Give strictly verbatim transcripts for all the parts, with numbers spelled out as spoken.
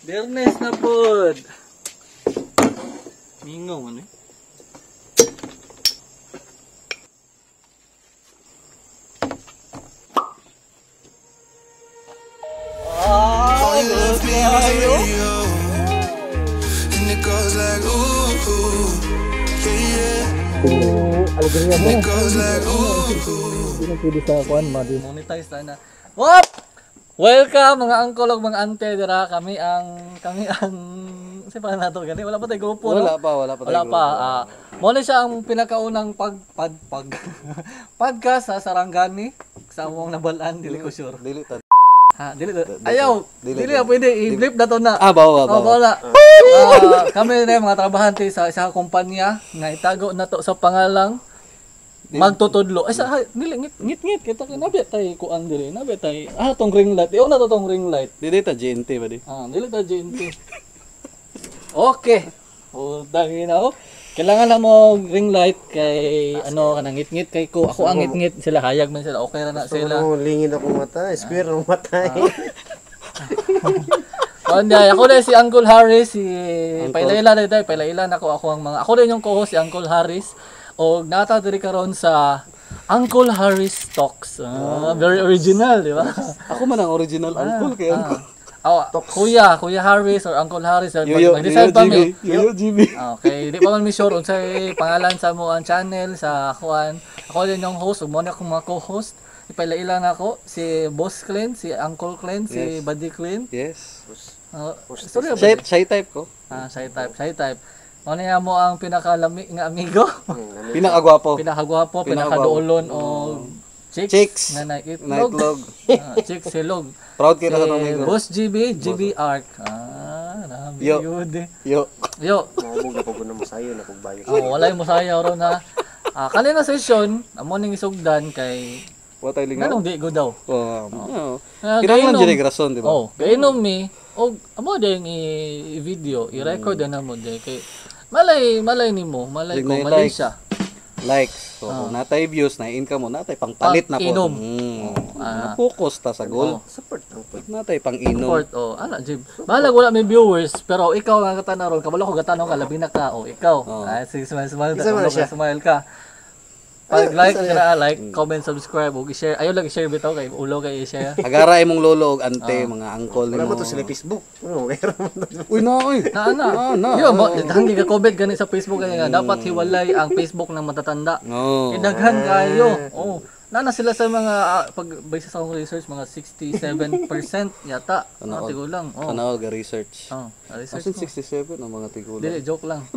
Biyernes na pod. Mingaw man eh. Ah, love me kayo. And it goes like ooh, ooh, yeah, yeah. Alegria mo. It goes like ooh, ooh. Hindi na pwede sa kuan, ma-demonetize na. Wop! Welcome mga angkol ug mga ante dira, kami ang kami ang si pa nato gani wala pa tay grupo no? Wala pa wala pa tay wala grupo. pa ah, mo na siya ang pinakaunang pag pag pag podcast sa Sarangani sa among nabalaan dili ko sure. Dili ta. Ha, dili ayaw. Dili, dili pwede i-blip na to na. Ah, bawa bawa. Oh, wala. Ah, kami na mga trabahante sa isang kumpanya nga itago na to sa pangalang magtutudlo. Ay sa dili ngit ngit ngit kita nabi tay kuan dili. Nabi tay ah tong ring light. Iyo na to tong ring light. Dili ta G N T ba di? Ah, dili ta G N T. Okay. O dagi na oh. Kailangan na mo ring light kay ano kanang ngit-ngit kay ko. Ako ang ngit-ngit sila hayag man sila. Okay ra na sila. Ano lingin ako mata, square ng mata. Onda, ako na si Uncle Harris, si Pailaila dito, Pailaila nako ako ang mga. Ako din yung co-host si Uncle Harris. O nata diri karon sa Uncle Harris Talks. Ah, very original, di ba? Ako man ang original uncle kay uncle. Oh, Kuya, Kuya Harris or Uncle Harris. Yoyo, mag-decide pa mi. Yoyo G B. Okay, di pa man mi sure unsay pangalan sa mo ang channel sa kuan. Ako din yung host, ug mo na akong mga co-host. Ipailaila na ako si Boss Clean, si Uncle Clean, si Buddy Clean. Yes. Uh, sorry, Shy, shy type ko. Ah, shy type, shy type. Ano niya mo ang pinakalami nga amigo? Pinakagwapo. Pinakagwapo, pinakaduolon o chicks, Chicks. na naitlog. Nightlog. Ah, chicks silog. Proud kita sa Si amigo. Boss G B, G B Arc. Ah, nabi Yo. yun eh. Yo. Yo. Maubog na pag mo sayo na pagbayo. Oh, wala yung masaya ro na. Ah, kanina session, amo ning isugdan kay What ay lingaw? nganong di go daw. Oh. Oh. Ah, Kinahanglan gainom- jud rason, di ba? Oh, gainom mi og amo ding i-video, i-record na mo di kay malay malay nimo, malay ko Signal malay likes. siya. Likes. So, kung natay views, na income mo, natay pangpalit na po. Pang-inom. Mm. Ah. Focus ta sa goal. Oh. Support ang pag. Natay pang-inom. Support oh, ana Jim. Bahala wala may viewers pero ikaw nga katanaw ron, kabalo ko gatanong ka labi na ka oh, ikaw. Oh. Ah, sige smile smile Isa mo na siya. smile ka. Pag like ka like, comment, subscribe ug i-share. Ayo lang i-share bitaw kay ulo kay i-share. Agara imong lolo ug ante, mga uncle Wala nimo. mo to sila Facebook. Ano, kaya mo to. Uy na oy. Na ana. Ah, na. Yo, mo dahang ka comment gani sa Facebook kay nga dapat hiwalay ang Facebook ng matatanda. No. Idaghan kayo. Oh. Nana sila sa mga ah, pag base sa akong research mga sixty-seven percent yata. Ano Tanaw. tigo lang. Oh. Tanaw ga research. Oh, research. Asin mo. sixty-seven ang mga tigulan. Dili joke lang.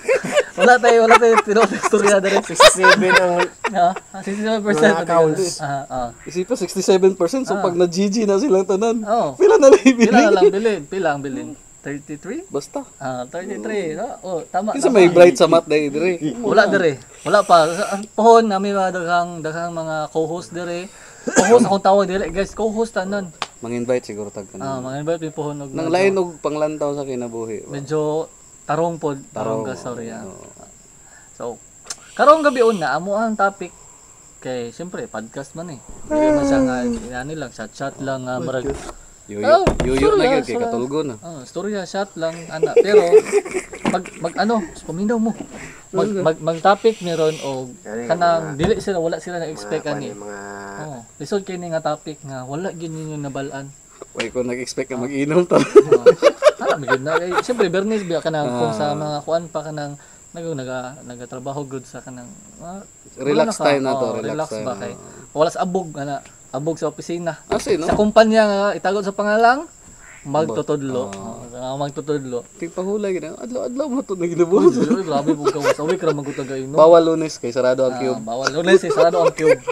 wala tayo, wala tayo tinong istorya dere. sixty-seven ang Ha? sixty-seven percent Mga accounts. Ah, ah. Isipa sixty-seven percent so Ah. pag na-G G na silang tanan. Oh. Pila na lang ibili. Pila lang bilin? Pila ang bilin? thirty-three? Basta. Ah, thirty-three. No? Oh, tama. Kinsa tama. may bright sa math dai dire. Wala dire. Wala pa. Sa- Ang pohon namin mga daghang daghang mga co-host dire. Co-host akong tawag dire, guys. Co-host tanan. Mang-invite siguro tag Ah, tanan. mga invite may pohon og Nang lain og panglantaw sa kinabuhi. medyo tarong pod, tarong Tarong. ka sorry. ah. Oo. So, karong gabi una amo ang topic kay siyempre podcast man eh. Dili man siya nga ani lang chat chat lang nga marag Yuyo, Oh, yuyo sorry, na ah, gyud kay sorry. katulgo na. ah, storya chat lang ana pero mag mag ano, paminaw mo. Mag mag, mag topic meron o kanang dili sila wala sila na expect ani. mga Oh, lisod kay ni nga topic nga wala gyud ninyo nabalaan. Way ko nag-expect na mag-inom ta. Oh, ana magid na kay siyempre Bernice biya kanang kung sa mga kuan pa kanang nag naga nagatrabaho good sa kanang ah, Relax wala time na to, oh, relax time ba na. kay wala sa abog ana abog sa opisina. Asi no. Sa kumpanya nga itagot sa pangalang magtutudlo. Oh, magtutudlo. Ting pahulay gid. Adlaw-adlaw mo to naginabuhat. Uy, grabe po ka. Sa week ra magutagay no. Bawal Lunes kay sarado ang Ah, cube. bawal lunes eh, sarado ang cube.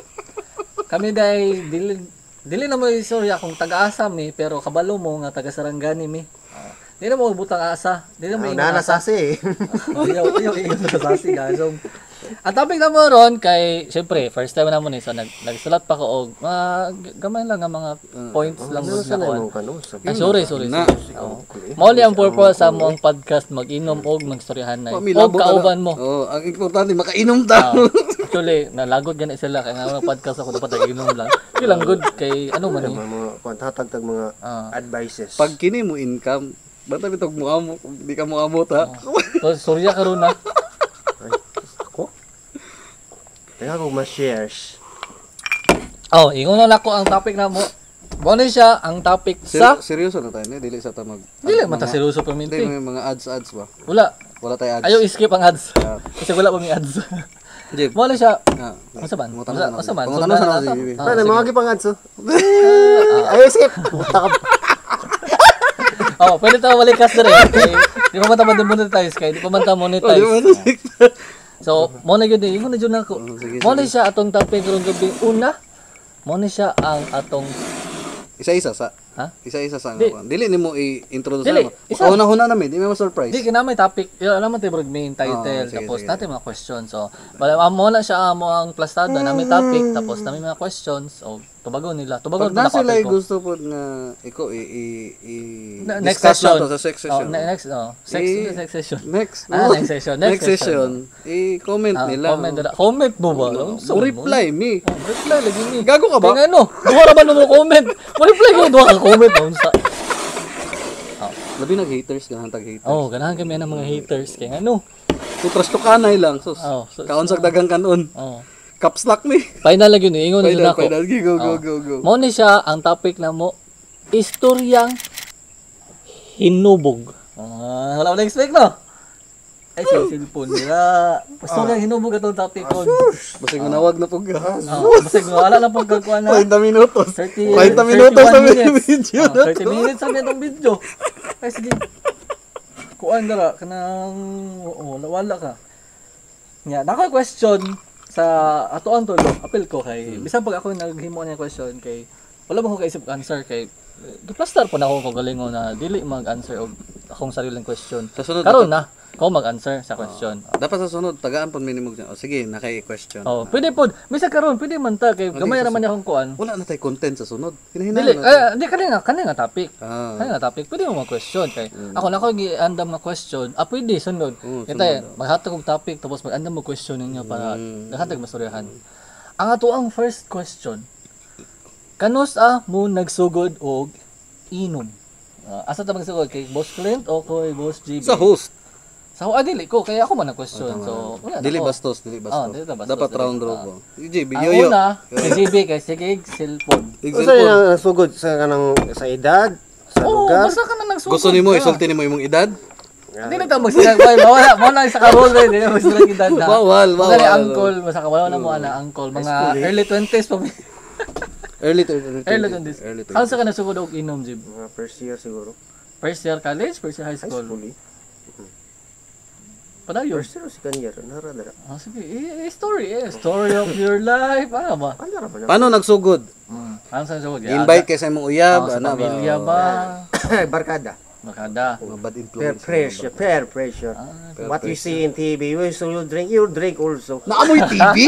Kami dai dili dili na mo istorya kung taga-asa mi pero kabalo mo nga taga Sarangani mi. Ah, Di na mo butang asa. Di na mo oh, ingon nana asa. sasi. Ayaw, ayaw, ingon sa sasi guys. So, ang topic na mo ron kay syempre first time na mo ni so nag nagsulat pa ko og mga gamay lang nga mga points lang Ano mo sa na mo kuan. kanu sa Ah, sorry, sorry. Na. sorry. Oh. Mauli ang purpose sa mo ang podcast mag-inom og magstoryahan na. Og kauban mo. Oh, ang importante makainom ta. Ah, actually, nalagod gani sila kaya nga mga podcast ako dapat nag-inom lang. Di lang good kay ano man eh. mga mga kontatag tag mga Ah. advices. Pag kini mo income, Bata bitog mo amo, di ka mo amo ta. So, surya ka ron na. Ay, ako? Kaya ako ma-shares. Oh, ingon na ako ang topic na mo. Mo ni siya ang topic sa Ser- seryoso na tayo, ni dili sa tamag. dili man ta seryoso Hindi perminti. may mga ads ads ba? Wala. Wala tayo ads. Ayaw i-skip ang ads. Ah. Kasi wala pa may ads. Jib. Mo ni siya. Ah, Asa man? Pangutan Asa na asa man? Pangutan na Sundan sa na si to. Ah, Paano, sige. mga gipang ads, oh. Ay, skip! Puta ka. Oh, pwede tayo balikas na rin. Okay? Di pa man tayo monetize kay di pa man tayo Oh, di monetize. ba na? So, mo na gyud ingon na jud nako. Oh, sige, Mo ni siya atong topic karong gabi una. Mo ni siya ang atong Isa-isa sa. ha? Isa-isa sa Di. nga. Dili nimo i-introduce Dili, mo. isa. Una-una namin, di mo surprise. Di kinamay topic. Yung alam mo tayo main title Oh, sige, tapos sige. natin mga questions. So, bala mo na siya mo ang plastado namin topic tapos namin mga questions. So, tubagon nila. Tubagon Pag na pa sila ko. gusto po nga iko i i, i Na- next discuss session. na to sa sex Oh, session. ne- next oh, sex Eh, next session. Next. Ah, no. next session, next session. i-comment Ah, nila. comment nila. Comment mo ba? Mo reply me. Oh, reply lagi ni. Gago ka ba? Kaya ano? Duha ra man mo comment. Mo reply ko duha ka comment unsa. Labi nag-haters, ganahan tag-haters. Oh, ganahan kami ng mga haters kay ano. Tutras to kanay lang. Sus. Oh, so, Kaunsag dagang kanon. oh. Caps lock me. Final lagi ni ingon na Final, ako. final. Go, go, Oh. go, go. Mo ni siya ang topic na mo istoryang hinubog. Ah, wala wala expect no. Ay, sa cellphone nila. Istoryang hinubog atong topic ko. Basig mo nawag na po ka. Oh, basta wala lang pagkakuan na. forty minutos. thirty, forty minutos sa thirty-one minutes. video Oh, na thirty to. minutes sa itong video. Ay, sige. Kuan dara, kanang, oo, wala ka. Nga, nako question sa atoan to, lo, apel ko kay, bisan pag ako naghimo niya question kay, wala ba ko kaisip answer kay, duplastar po na ako kung galingon na dili mag-answer og akong sariling question. Sa sunod, Karon na, ko mag-answer sa question. dapat sa sunod, tagaan po minimum dyan. O sige, nakay-question. Oh, pwede po. Bisa karon, pwede man ta kay gamay naman niya akong kuan. Wala na tayo content sa sunod. Dili, Hinahinaan na tayo. eh, di kani nga, kani nga topic. Ah. Kani nga topic, pwede mo mag-question kay. Ako na ako gi-andam nga question. Ah, pwede sunod. Oo, Kita maghatag og topic tapos mag-andam mo question ninyo para Mm. maghatag mastoryahan. Ang ato ang first question. Kanus ah mo nagsugod og inom? Ah, asa ta magsugod kay Boss Clint o kay Boss G B? Sa host. Sa ah, dili ko kaya ako man nag-question. So, wala na Dili ko. bastos, dili bastos. Oh, dili ta bastos, Dapat dili. round Ah. robot. J B, Ang yoyo. una, kay G B kay sige cellphone. Usa yun ang nasugod sa kanang sa edad, sa Oh, lugar. basta ka na nagsugod. Gusto nimo ka. isulti nimo imong edad? Hindi na tayo magsilag. Bawala, bawala sa karol rin. Hindi na magsilag edad na. Bawal, bawal. Mga ni uncle, basta ka wala na mo na uncle. Mga early twenties pa. Early to early to Early twenties. Early to Ano sa ka nasugod og inom, Jib? Mga first year siguro. First year college, first year high school. Fully. Padayon. First year o second year, naradara. Ah, sige, eh, eh, story eh. Story of your life. Ano ba? Ano ra ba na? Paano nagsugod? Hmm. Ano sa nasugod? Invite kay sa imong uyab, Sa ana ba? pamilya ba? Barkada. Makada. Mga bad Peer influence. pressure, peer pressure. Ah, What you see in T V, you so you drink, you drink also. Naamoy T V?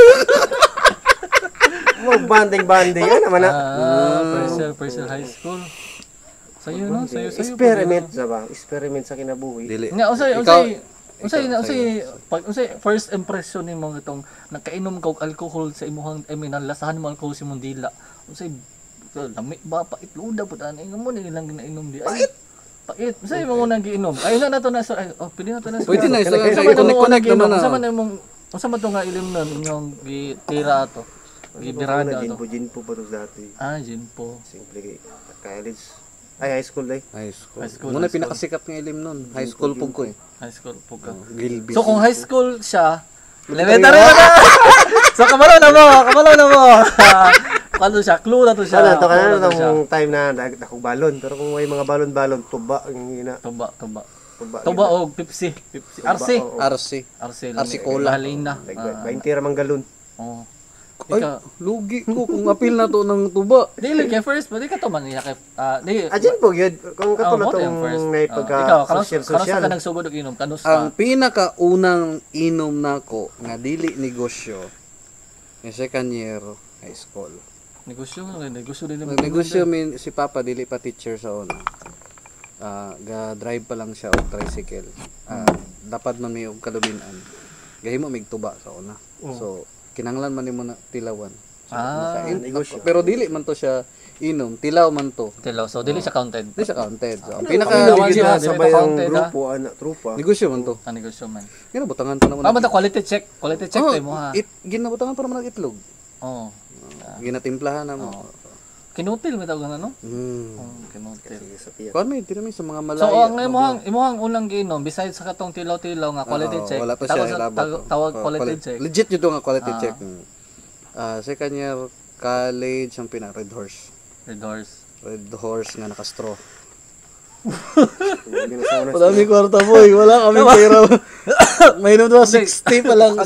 Mo banding-banding ano naman na. Ah, first year, first year high school. Sa'yo, no? Sa'yo, sa'yo. Experiment sa ba? Experiment sa kinabuhi. Dili. Nga, usay, Ikaw- usay, usay, ikaw, usay, pag, usay, first impression ni mo itong, nakainom ka og alcohol sa imuhang, I mean, nalasahan mo alcohol sa imong dila. Usay, lami ba, pait, luda po, tahan, ingon mo, nilang ginainom di. Pait? Pait, usay mo nang giinom. Ay, na na to na, so, ay, oh, pwede na to na. Pwede na, isa Unsa sa man ang mga connect naman giinom? Unsa man na. ang mong, unsa man to nga ilim nun, inyong gitira to, gibirada Gin to. po, gin po pa to dati. Ah, gin po. Simple kay college. Ay, high school day. High school. High school, Muna high school. pinakasikat ng ilim nun. High school pug ko eh. High school po ka. Gilbis. So kung high school siya, elementary na na! So kamalo na mo, kamalo na mo. Kano siya, clue na to siya. Ano, to clue kanano na to siya. tong time na nakong balon. Pero kung may mga balon-balon, tuba ang ina. Tuba, tuba. Tuba. Tuba o Pepsi. Pepsi. R C. oo. R C. R C. R C Cola. Halina. Like, Ah, twenty ramang galon. Oo. Ay, Ika, lugi ko kung apil na to ng tuba. dili kay first, pwede ka to man niya kay ah di. Ajin po yun. Kung Oh, katulad mo to yung tong first. may Ah, pagka ikaw, kanus, social kanus social. ka nagsugod og inom, kanus Ang ka. pinakaunang inom nako nga dili negosyo ni second year high school. Negosyo, negosyo din mo. Nagnegosyo min si Papa dili pa teacher sa una. Ah, ga drive pa lang siya og tricycle. Ah, dapat man may og kalubinan. Gahimo mig tuba sa una. So kinanglan man nimo na tilawan. So, Ah, nakain- negosyo. Pero dili man to siya inom, tilaw man to. Tilaw. So dili siya counted. Di siya counted. So, ang Pinaka pinaka Naman siya, gina di sabay ba ang counted, grupo, anak, trupa. negosyo man to. Ang negosyo man. Ginabutangan pa naman. Ah, basta quality check. Quality check Oh, tayo mo ha. It, ginabutangan pa naman ang itlog. Oo. Ginatimplahan na mo. Kinutil mo tawag na no? Hmm. Oh, kinutil. Sige, sa tiyan. Kuan may tira may sa mga malaya. So ang imuhang imuhang unang giinom besides sa katong tilaw-tilaw nga quality Oo, check. wala pa tawag siya sa- ilabot. tawag- Tawag Oo, quality quali- check. Legit yun to nga quality Ah. check. Mm. Ah, second year college ang pina Red Horse. Red horse. Red Horse nga naka-straw. Hindi na sa una. Madami kwarta boy, wala kami pera. May inom daw sixty pa lang.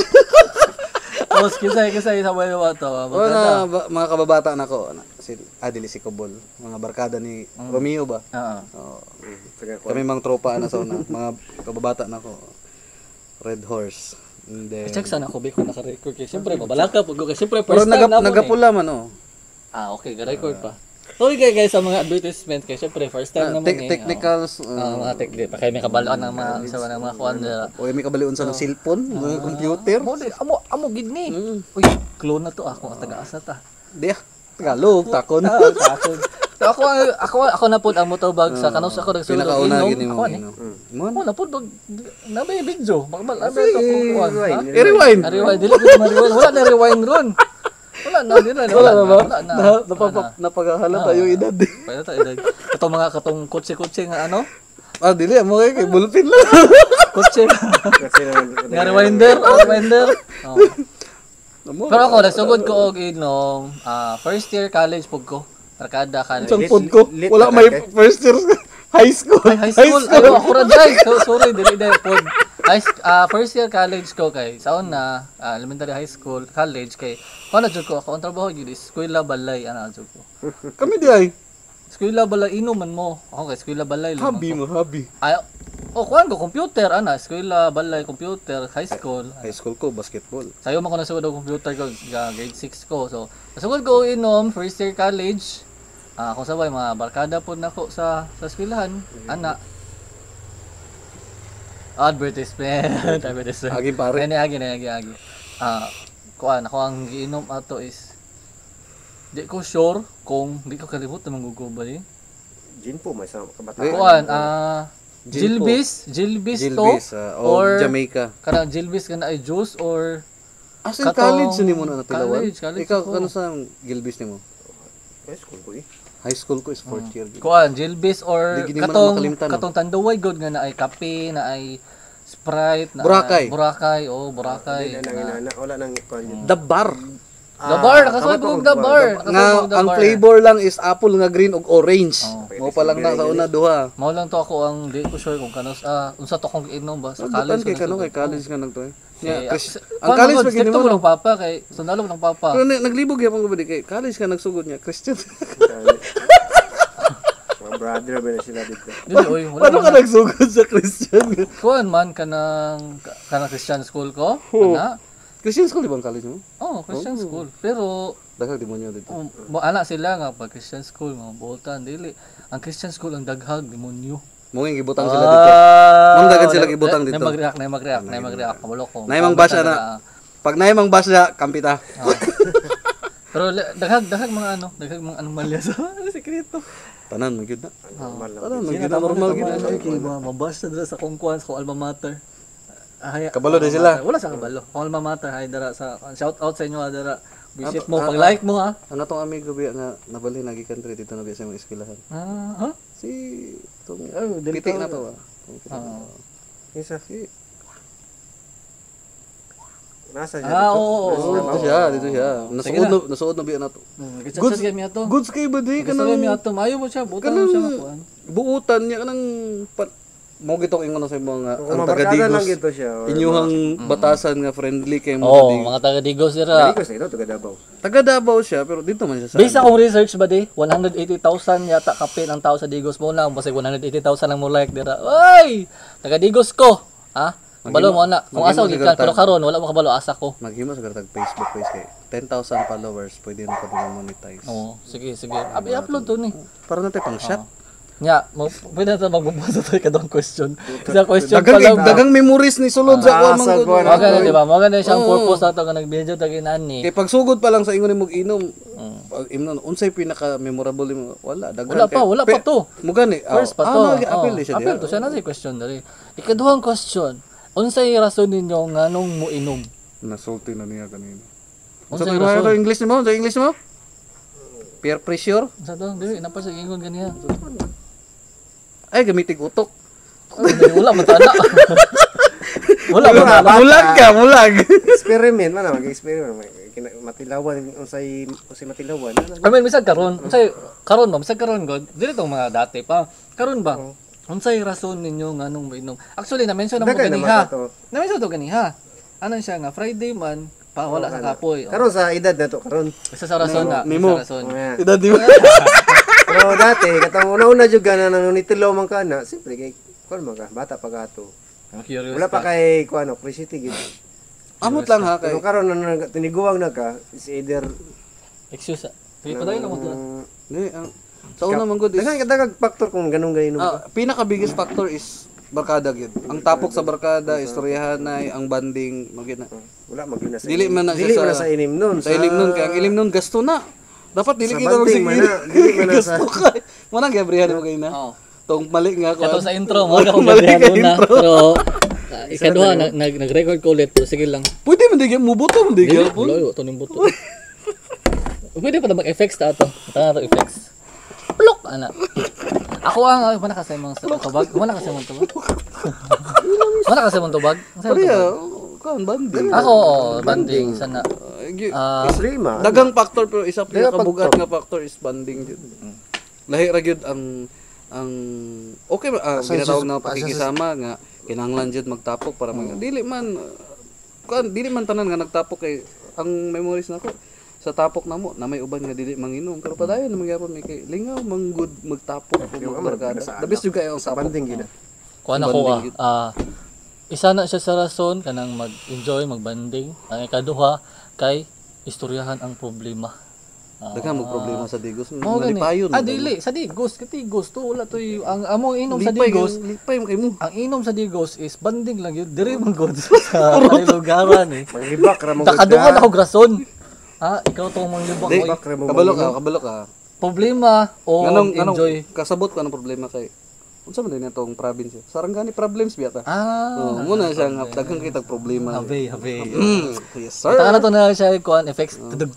Tapos kisay kisay sa bayo ato. Wala ba, mga kababata na ko, na, si Adili si Cobol, mga barkada ni Romeo ba? Oo. Oo. Taga ko. Kami mga tropa na sa una, mga kababata na ko. Red Horse. And then, I-check sana ko ba kung naka-record kay siyempre babalaka pud ko kay siyempre pero first time naga, na po. eh. nagapula man oh. Ah, okay, ga-record pa. Sorry guys, guys sa mga advertisement kay siyempre first time naman Te- eh. technicals, Ah, uh, mga technical pa kay may kabalaan ng mga isa ng mga kuan dira. o may kabaliun sa ng cellphone, mga computer. Mo di amo amo gid ni. Mm. Uy, clone na to ako taga-asa ta. Di ah, Tagalog, takon. Ah, takon. So ako ako ako na pud ang motobag sa kanus ako nagsulod og Pinakauna inom. gini mo. Ako ni. Mo. Ako na pud na may video. Magbal abi to kung kuan. ha? I-rewind. Ah, rewind dili ko ma-rewind. Wala na rewind ron. Wala na dili na. Wala na ba? Wala na. Na, napapa, napagahalata yung edad. eh. Pwede ta edad. Katong mga katong kutsi-kutsi nga ano? Ah, dili mo kay kay bulpin lang. Kutsi. Kasi naman. Nga rewinder, oh, rewinder. Oh. Amo. Pero ako nagsugod ko og inom ah, first year college pug ko. Barkada college. Isang pod ko. lit- Wala lit- may lit- first year high school. Ay, high school. Ano ako ra dai. So, sorry, dili dai pod. High sk- ah, first year college ko kay sa una ah, elementary high school, college kay kuno jud ko ako ang trabaho gyud is eskwela balay ana jud ko. Kami di ay. Eskwela balay inuman mo. Ako kay eskwela balay lang. Habi mo, habi. Ay, oh, kuan ko computer ana, eskwela balay computer, high school. High school ko basketball. Sayo man ko nasugod og computer ko ga grade six ko. So, nasugod ko og inom first year college. Ah, ako sabay mga barkada pod nako sa sa eskwelahan. Ana. Advertisement, advertisement. Agi pare. Ani agi na agi agi. Ah, kuan ako ang giinom ato is di ko sure kung di ko kalimutan mangugo ba ni. Gin po, may sa kabataan. Kuan ah Gin po. Jilbis, Jilbis to Gilbis ah, o or Jamaica. kana Jilbis kana ay juice or As in Katong- college ni mo na natilawan. college, college Ikaw ako. kano sa Gilbis nimo? High school ko eh. High school ko is fourth year. kuan Jilbis or Di gini man katong makalimtan, no? katong tanduway god nga na ay kape na ay Sprite na Boracay. Boracay oh Boracay. Hindi na nang inana. Wala nang kuan yun. The bar. The bar, nakasuot ko the bar. Nga Nakasuot ko the ang bar. flavor lang is apple nga green ug orange. Oh. Mo pa lang na sa una duha. Mao lang to ako ang di ko sure kung kanos ah unsa to kong inom ba sa Sa college. college kay ko kano nasugod kay ko. college nga nagto eh. Kay, Yeah, Chris- ah, ang kuan college mo, pa gini stricto mo. mo no? ng papa kay sundalo mo ng papa. Pero ni- naglibog yapon ko ba di kay college ka nagsugod niya Christian. Mga brother ba na sila dito. Dili oy, wala Paano ka man. nagsugod sa Christian? Kuan man kanang kanang Christian school ko. Oh. Ana. Christian school di ba ang college mo? Oh, Christian school. Pero Daghang demonyo dito. um, mo ana sila nga pag Christian school mga boltan dili. Ang Christian school ang daghag demonyo. Mo nging gibutang sila dito. Ah, Ma'am, daghan sila gibutang dito. Nay mag-react, nay mag-react, nay mag-react kamulo ko. Naimang basya na. Pag naimang basya kampita. Pero li- daghag daghag mga ano, daghag mga anomalya sa sekreto. Tanan man gyud na. Normal lang. Tanan man Sige gyud na na normal gyud. Ano kay mga mabasa dira sa kongkuan sa alma mater. Ay, Kabalo din alma sila. mater. Wala sa kabalo. Ang alma mater hay dira sa shout out sa inyo ha, dira. Visit Ah, mo, ah, pag like mo ha. Ang atong amigo biya nga nabali nagi country dito na biya sa mga eskwelahan. Ah, ha? Si tong Oh, dili pitik to. na to. ah. Ah. Isa. Si Nasa siya Ah, dito. oo, oo, oh, oo. dito siya, dito siya. Sige Nasuod na. na, nasuod na biya na to. Hmm, Goods- Goods kami ato. Goods kay ba di Gusto kami kanang ato, mayo mo siya, buta mo siya makuan. buutan niya kanang pa- mo gitong ingon na sa mga Kung ang mabarkada lang taga-Digos. gito siya. or Inyuhang batasan nga friendly kay mo Oh, Digos. mga taga Digos mga- dira. Dili ko sa ito, taga Davao. Taga Davao siya pero dito man siya sa Based akong research ba di, one hundred eighty thousand yata kapin ang tao sa Digos mo na, kasi one hundred eighty thousand ang mo like dira. Oy! Taga Digos ko. Ha? Balo mo na. Kung asa maghimo gikan, siguro pero tag- karon wala mo kabalo asa ko. Maghimo sa tag Facebook page kay ten thousand followers pwede na pa monetize. Oo, sige, sige. Abi upload to ni. Para natin pang shot. Nya, mo pwede na ta magbubusa tayo kadong question. Sa question pa Dagang lang. dagang memories ni sulod sa kuan Nasa man kuwan gud. na- Mga ganun, di ba? Mga ganun siyang Oo. purpose nato nga nag-video tagi nani. Kay pagsugod pa lang sa ingon nimo inom, Mm. ang imnon unsay pinaka memorable mo? Wala daghan Wala pa, wala pa to. Mo gani. First pa ah, to. Ah, appeal Oh, siya appeal diha. to siya na si question dali. Ikaduhang question. Unsay rason ninyo nganong mo inom? Nasulti na niya kanina. Unsay Unsay rason? rason? English mo? Sa English mo? Peer pressure? Unsa to? Dili na pa sa ingon ganiya. Ay gamitig utok. Oh, dili, wala matana. Wala matana. Bata. Mulag ka, mulag. Experiment man mag-experiment. Kina- Matilawan unsay unsay matilawan. I mean, bisag karon, unsay karon ba, bisag karon god, dili tong mga dati pa. Karon ba? Unsay rason ninyo nganong mo inom? Actually, na-mention na mo Daghan naman ganiha. ato. Na-mention to ganiha. Ano siya nga Friday man pa wala sa kapoy. Oh. Karon sa edad na to karon. Isa sa rason na, Nimo. isa rason. Ayan. Ida di ba? Pero dati katong una-una jud gana nang nitilaw man kana, siyempre kay kuan man ka, bata pa gato. Ang curious. Wala pa kay kuan no, curiosity gid. Amot lang ha kay. Pero karon na nag- tiniguang na ka, is either Excuse. ah. Sige pa tayo na mo to. mm, Di, ang sa una man gud is daghan kadagag factor kung ganun gayon mo. ah, pinaka biggest factor is barkada gyud. Ang tapok sa barkada, istoryahan na ang banding magina. Wala magina sa Dili man na dili siya man na sa- sa inim nun. Sa ilim nun kay ang ilim nun gasto na. Dapat dili Sa kita banding man na, dili man na sa gasto ka. Manang gabrihan mo kay na. Oh. Tong mali nga ko. Kato sa intro mo ako Mali ka gabrihan na. intro. Pero ah, ikaduha nag nag- nag-record ko ulit pero sige lang. Pwede man digyan mo buto man Dili digyan. Loyo to ning buto. Pwede pa na mag-effects ta ato. Tanga to effects. Plok ana. Ako ang uh, mana kasi mong tubag. Mana kasi mong tubag. Mana kasi mong tubag. Ang sayo Pare tubag. kan banding. Ako oh, banding sana. Ah, gi- Ah, Lima. Dagang factor pero isa pa Dagang kabugat factor. nga factor is banding jud. Lahi ra gyud ang ang okay uh, ginatawag na pakikisama nga kinahanglan jud magtapok para mag dili man uh, kuan dili man tanan nga nagtapok kay ang memories nako sa tapok na mo na may uban nga dili manginom pero padayon na magyapon may kay lingaw manggod magtapok ug magbarkada. The best jud kayo ang sa tapok. banding gid. kuan ako ah. ah, isa na siya sa rason kanang mag-enjoy, magbanding. Ang ikaduha kay istoryahan ang problema. Ah, Daghang mo problema sa digos. Mao gani. Malipayon. Ah dili sa Digos, katigos to wala to yung- ang among inom sa Lipay Digos. lipay mo kay mo. Ang inom sa Digos is banding lang yun. Diri man gud sa lugaran eh. Manglibak ra mo. Nakaduol ako grason. Ha, ikaw to manglibak Di, ko. ra mo. kabalo ka, kabalo ka. Problema o Nganong nganong enjoy. kasabot ko anong problema kay unsa man din atong province? Sarangani problems biya ta. Ah, Oh, muna siya nga daghang kitag problema. habe, habe. Mm, yes sir. Taka na to na siya kuan effects. Tudug.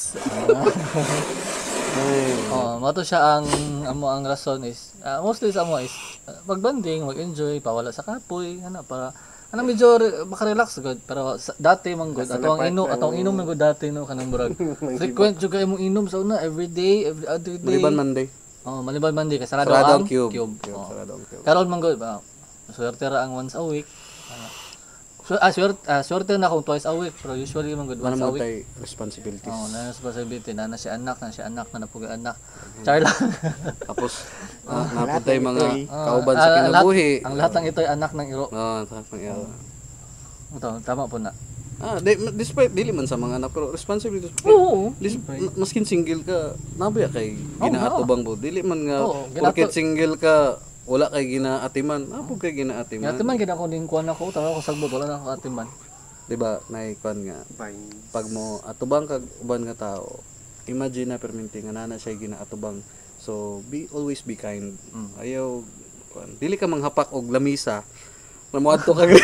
Oh, mo to siya ang amo ang rason is ah, mostly sa amo is ah, magbanding, mag-enjoy, pawala sa kapoy, ana para ana medyo re- maka-relax gud pero sa, dati man gud ato ang inom atong inom man gud dati no kanang murag frequent jud kay imong inom sa una every day, every other day. Maliban Monday. Oh, maliban man di kay sarado, Sarado ang ang cube. cube. Cube, Oh. sarado ang cube. Karon man gud ba. Swerte ra ang once a week. Ah, so, ah, swerte, ah, swerte na kung twice a week pero usually man gud Ano once a mo week. tay responsibilities. Oh, na responsibility na na si anak, na si anak, na napuga anak. Char lang. Tapos uh, naputay mga Ah, kauban ah, sa lahat- kinabuhi. Ang lahat ng ito ay anak ng iro. Oh, tapos yeah. Ito, tama po na. Ah, di, despite dili man sa mga anak pero responsibilities. Oo. Lis, maskin single ka, nabuya kay ginaatubang po. Dili man nga Oo, ginato- porket single ka wala kay ginaatiman. Apo kay ginaatiman. Nga man gina ko ning kuan ako, tawa ko sagbot wala na ako atiman. Di ba? Nay kwan nga pag mo atubang kag uban nga tao, imagine na perminti nga nana siya ginaatubang. So be always be kind. Ayaw kwan, dili ka manghapak og lamisa. Mamuadto ka.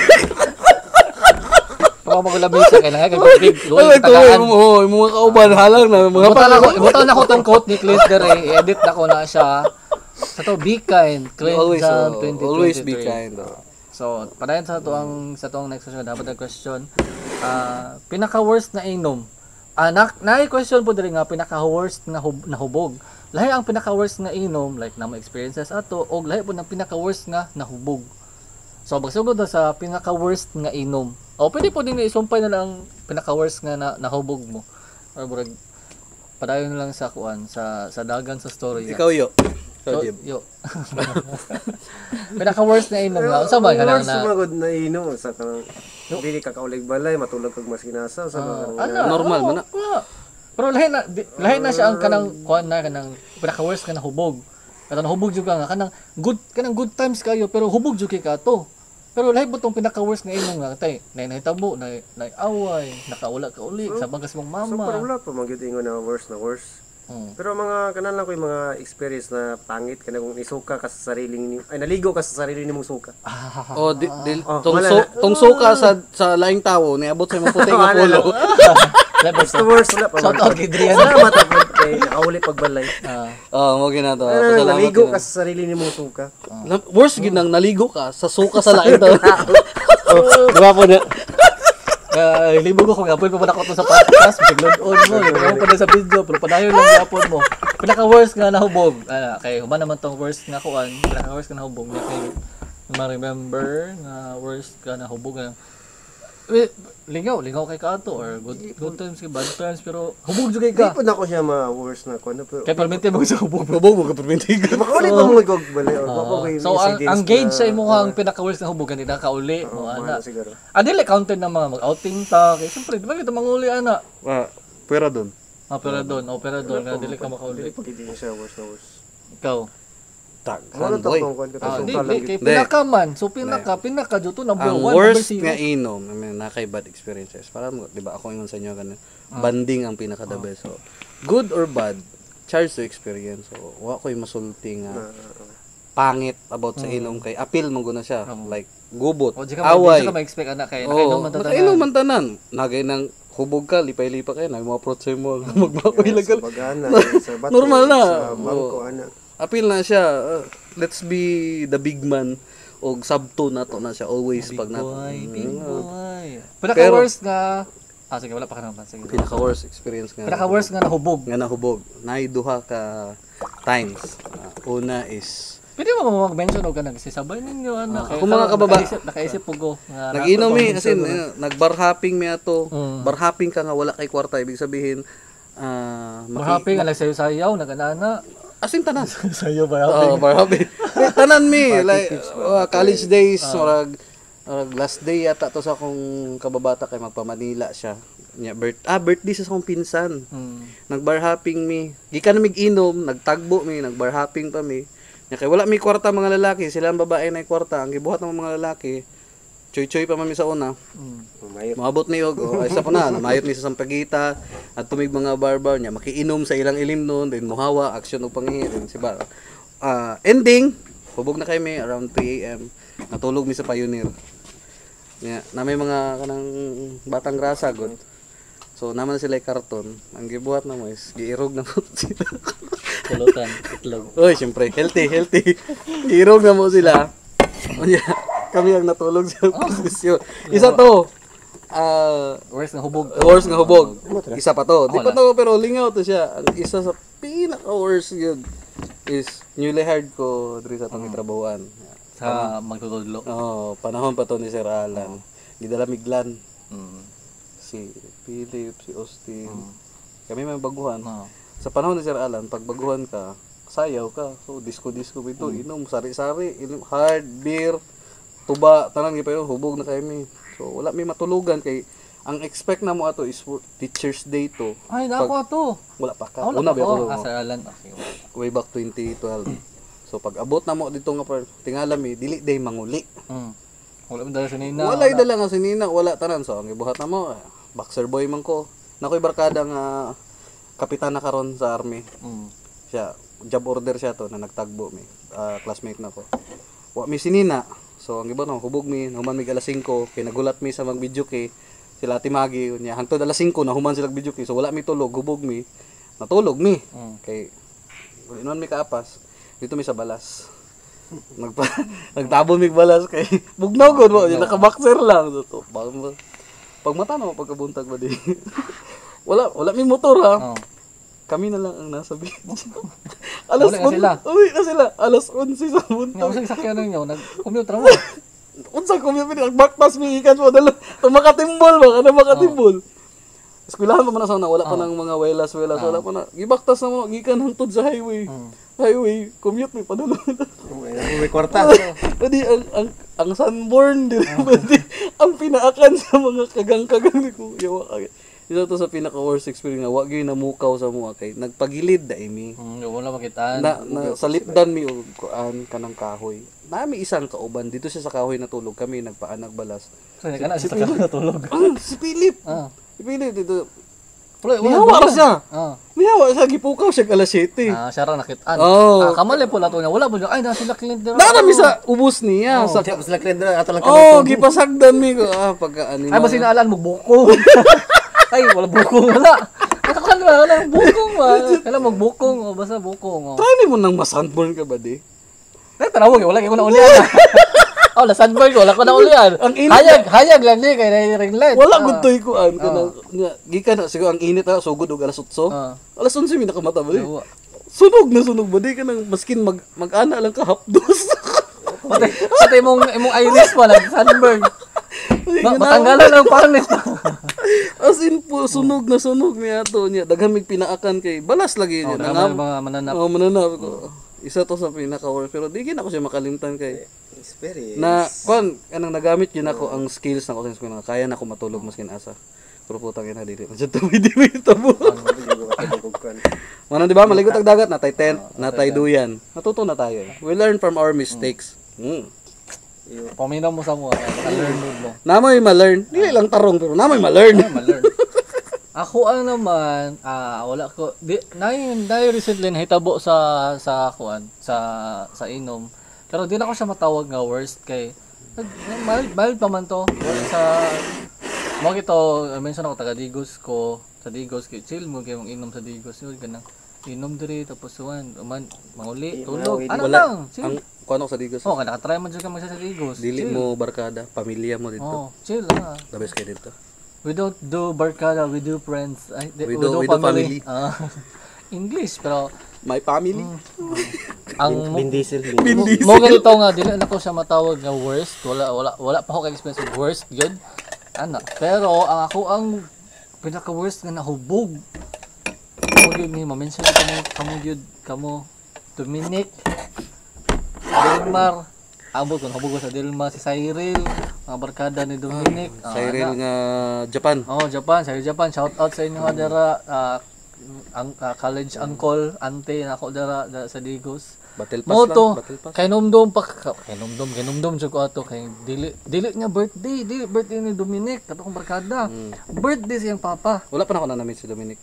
Pag maglabi sa kay nga kay big Ay, loy tuloy tagaan. mo, oh, yung mga kauban halang na mga Ibutan ako, ibutan ako tong quote ni Clis dere, i-edit na ko na siya. Sa to be kind, Clis always Jam oh, twenty twenty-three. always be kind. Oh. So, padayon sa to ang sa tong next question dapat ang question. Ah, pinaka worst na inom. Anak, na question po diri nga pinaka worst na hub, na hubog. Lahi ang pinaka worst nga inom like na mga experiences ato og lahi po ng pinaka worst nga nahubog. So, magsugod na sa pinaka worst nga inom. O pwede po din isumpay na lang pinaka worst nga na, nahubog mo. Or burag padayon na lang sa kuan sa sa dagan sa story. Ikaw yo. Ikaw Yo, Jib. yo. Pinaka worst na inom nga. Unsa ba kanang na na sumagod na inom sa kanang dili ka kaulig balay matulog kag mas kinasa sa mga ano? Normal oo, man na. oo. Pero lahi na di, lahi na siya ang kanang kuan na kanang pinaka worst ka na hubog. Kanang hubog jud ka nga kanang good kanang good times kayo pero hubog jud kay ka to. Pero lahi ba tong pinaka worst nga inom nga tay nay nahitabo nay nay away nakaula ka uli sa bagas mong So para mama. wala pa magyud ingon na worse na worse. Mm. Pero mga kanan lang ko yung mga experience na pangit kana kung isuka ka sa sariling ni ay naligo ka sa sarili nimong suka. Oh, di, di, Oh, tong, wala so, na. tong suka sa sa laing tawo niabot sa imong puting nga Wala na. pulo. That's the worst wala pa. Shout out kay Drian. Salamat ako kay nakauli pagbalay. Ah. Oh, mo ginato. Ano, Pasalamat naligo yun. ka sa sarili nimong suka. Na- Worst gid nang naligo ka sa suka sa laing tawo. Oh, diba po na? Uh, libog ko kung apoy pa ako sa podcast, bigload on mo, libog pa na sa video, pero padayon lang yapon mo. Pinaka worst nga nahubog. Ana, kay human naman tong worst nga kuan, pinaka worst nga nahubog niya kay ma-remember na worst nga nahubog nga. Eh, lingaw, lingaw kay kato or good good times kay bad times pero hubog jud kay Di ka. po na ko siya ma-worst na ko na pero Kay permente mo sa hubog. Bubog mo ka permintigan. makauli pa mo magbalay or Oo. pa ko So ang, ang gauge sa imo ang pinaka worst nga hubog kanina kauli mo ana. siguro. Ah, dili counted ng mga mag-outing ta. Kay siyempre, di ba kita manguli ana? Ah, pera doon. Opera doon, opera doon, nga dili ka makauli. Hindi siya worst na worst. Ikaw. Ano Taghan to boy. kung kuan ka Ah, to di, suka di, lang. kay Hindi. pinaka man. So pinaka, pinaka dito to number Ang one, number worst zero. nga inom, I mean, nakay bad experiences. Para mo, 'di ba ako ingon sa inyo kanina, banding ang pinaka the best. So, good or bad, charge to experience. So, wa ko'y masulti nga pangit about sa inom kay appeal mo guna siya. Like gubot, O, di ka may away. di ka ma-expect anak kay Oh, nakainom man nakainom tatanan. man tanan. Nagay nang hubog ka, lipay-lipa kayo, nag mga approach mo, magbakoy lang ka. Bagana sa bato. Normal na. Sa bangko Oo. ana. Appeal na siya. Uh, let's be the big man og sabto na to na siya always pag na Boy, big Mm. boy. Pinaka Pero- worst nga Ah, sige, wala pa ka naman. Sige. pinaka worst experience nga. Pinaka worst nga nahubog. nga nahubog. Nay duha ka times. Uh, una is Pwede mo mag-mention o ka nagsisabay ninyo anak. Ako mga kababa- Nakaisip, nakaisip po go. nga nag-inom nato mi pang kasi mention, uh, nag-bar-hopping mi ato. Mm. Bar-hopping ka nga wala kay kwarta ibig sabihin ah no? Happy nga nagsayo-sayaw, nag-anana. asin tanan. Sayo ba Oh, bar-hopping. Eh, tanan mi like uh, college days murag murag last day yata to sa akong kababata kay magpa-Manila siya. Nya birth ah birthday sa akong pinsan. Hmm. Nag-bar hopping mi. Gikan na mig-inom, nagtagbo mi, nag-bar hopping pa mi. Nya kay wala mi kwarta mga lalaki, sila ang babae na kwarta, ang gibuhat ng mga lalaki. Choy-choy pa man mi sa una. Hmm. Mamayot. Maabot ni og oh, isa pa na, namayot mi sa Sampaguita at tumig mga barbar niya, makiinom sa ilang ilim noon, then muhawa, action og pangihi, then si bar. Ah, ending, hubog na kay mi around three a m. Natulog mi sa Pioneer. Nya, na may mga kanang batang grasa god. So naman sila karton. Ang gibuhat na mo is giirog na mo sila. Pulutan, itlog. Oy, syempre healthy, healthy. Giirog na mo sila. Unya, kami ang natulog sa posisyon. Isa to. Ah, Worst nga hubog. worst nga hubog. Isa pa to. Di pa to pero lingaw to siya. Ang isa sa pinaka worst yun is newly hired ko diri sa tong trabahoan. Sa magtutudlo. Oh, panahon pa to ni Sir Alan. Gidala miglan Hmm. si Philip, si Austin. Kami may baguhan. Oh. Sa panahon ni Sir Alan, pag baguhan ka, sayaw ka. So disco-disco bito, inom sari-sari, inom hard beer, tuba, tanan gyud pa yun, hubog na kami. So wala may matulugan kay ang expect na mo ato is for Teachers Day to. Ay, nako ato. Wala pa ka. Ah, wala Una pa ba ko. ako? Ah, sa Alan. Okay. Way back twenty twelve. So pag abot na mo dito nga par tingala mi dili day manguli. Hmm. Wala mo dala sa nina. Wala dala nga si Nina, wala tanan so ang gibuhat na mo. eh, Boxer boy man ko. Nakoy barkada nga kapitan na karon sa army. Hmm. Siya job order siya to na nagtagbo mi. Ah, classmate na ko. Wa mi si Nina. So ang iba no hubog mi human mi alas singko kay nagulat mi sa mag video kay sila Ate Maggie unya hangtod alas singko na human sila video kay so wala mi tulog hubog mi. Natulog mi. Hmm. Kay inon mi kaapas. Dito mi sa balas. Nagpa nagtabon mi balas kay bugnaw gud mo naka-boxer lang so to. Pag, pag mata na mo pagkabuntag ba di. wala wala mi motor ha. Oh. Kami na lang ang nasa beach. alas Uli na sila. Uwi na sila. Alas onse sa Nga buntag. usag sakyan ninyo, nag-commute ra mo. Unsa ko mi nagbaktas mi ikan mo dalo. Tumakatimbol ba kana makatimbol. Eskwelahan pa man na sana wala pa nang mga welas welas wala pa na. Gibaktas na mo gikan hangtod sa highway. Hmm. Highway commute mi padalo. May kwarta. Pwede ang ang ang sunburn din pwede ang pinaakan sa mga kagang-kagang ni Kuya wa. Isa to sa pinaka worst experience nga wa gyud namukaw sa mo kay nagpagilid da imi. Hmm, wala makitaan. Na, na sa lipdan mi og kuan kanang kahoy. Nami isang kauban dito siya sa kahoy natulog kami nagpaanag balas. So, kana sa takal natulog. Ah, si Philip. Ah. Si Philip dito. Wala, Nihawa ra siya. Ah. Miyawa sa gipukaw siya alas siyete. Ah, siya ra nakitaan. Oh. Ah, kamali po lato niya. Wala po niya. Ay, na sila client dira. Narami sa ubos niya. Sa Sa sila klendra ato lang Oh, gipasagdan mi ko. Ah, pagka ani. Ay, basi naalaan mo bukong. Ay, wala bukong wala. Ako kan wala wala bukong ba. Kailan magbukong o basta bukong. Oh. Try mo nang masunburn ka ba di? Nay tanawag wala kay ko na ulian. Oh, la sunburn ko, wala ko na ulian. Ang init Hayag, hayag lang ni kay na ring light. Wala gud toy ko an kana. Gikan na siguro ang init na sugod og alas otso. Ah. Alas onse mi nakamata ba di? Diwa. Sunog na sunog ba di ka nang maskin mag mag-ana lang ka hapdos. Pati, pati imong imong iris pa lang sunburn. Ma- matanggalan ang parnes. As in po sunog na sunog niya to niya daghan mig pinaakan kay balas lagi Oh, niya. naman mga mananap. Oh, mananap ko. Isa to sa pinaka-worst pero di gina ko siya makalimtan kay experience. na kon anang nagamit yun ako ang skills na ko sa school na kaya na ako matulog maskin asa. Pero putang ina dili. Sa tuwi di mi tabo. Mana di ba maligot ang dagat natay tent, natay duyan. Natuto na tayo. Eh. We learn from our mistakes. Mm. Paminaw mo sa mo, naka-learn mo. Namoy ma-learn. Dili lang tarong pero namoy ma-learn. Ma-learn. Ako ang naman, ah wala ko di nay nay recently nahitabo sa sa kuan, sa sa inom. Pero di na ko siya matawag nga worst kay nag- mild, mild pa man to. Sa mo kito, mention ako taga Digos ko, sa Digos kay chill mo kay mong inom sa Digos yun ganang inom diri tapos suwan man manguli tulog. Ano lang? Chill. Ang kuan ako sa Digos. Oh, kada try man jud ka magsa sa Digos. Dili Chill. mo barkada, pamilya mo dito. Oh, chill lang. ah. The best kay dito. We don't do barkada, we do friends. Ay, di- We do- we do family. Ah, English, pero My family. ang Vin Diesel. mo, mo ganito nga dili na ko siya matawag nga worst. Wala wala wala pa ako kay experience with worst gyud. Ana, pero ang ako ang pinaka worst nga nahubog. Mo gyud ni ma-mention ko kamo kamo gyud kamo Dominic Delmar. Abo kon hubog ko sa Delmar si Cyril, mga barkada ni Dominic. Ah, Cyril ana. nga Japan. Oh, Japan, sa Japan. Shout out sa inyo dara ah, ang ah, college uncle, auntie nako dara, dara sa Digos. Battle pass Mo lang, to, battle pass. kay numdum pa ka- kay numdum, kay numdum jud ko ato kay dili dili niya birthday, dili birthday ni Dominic, kato kong barkada. Birthday siyang papa. Wala pa na ako na-meet si Dominic.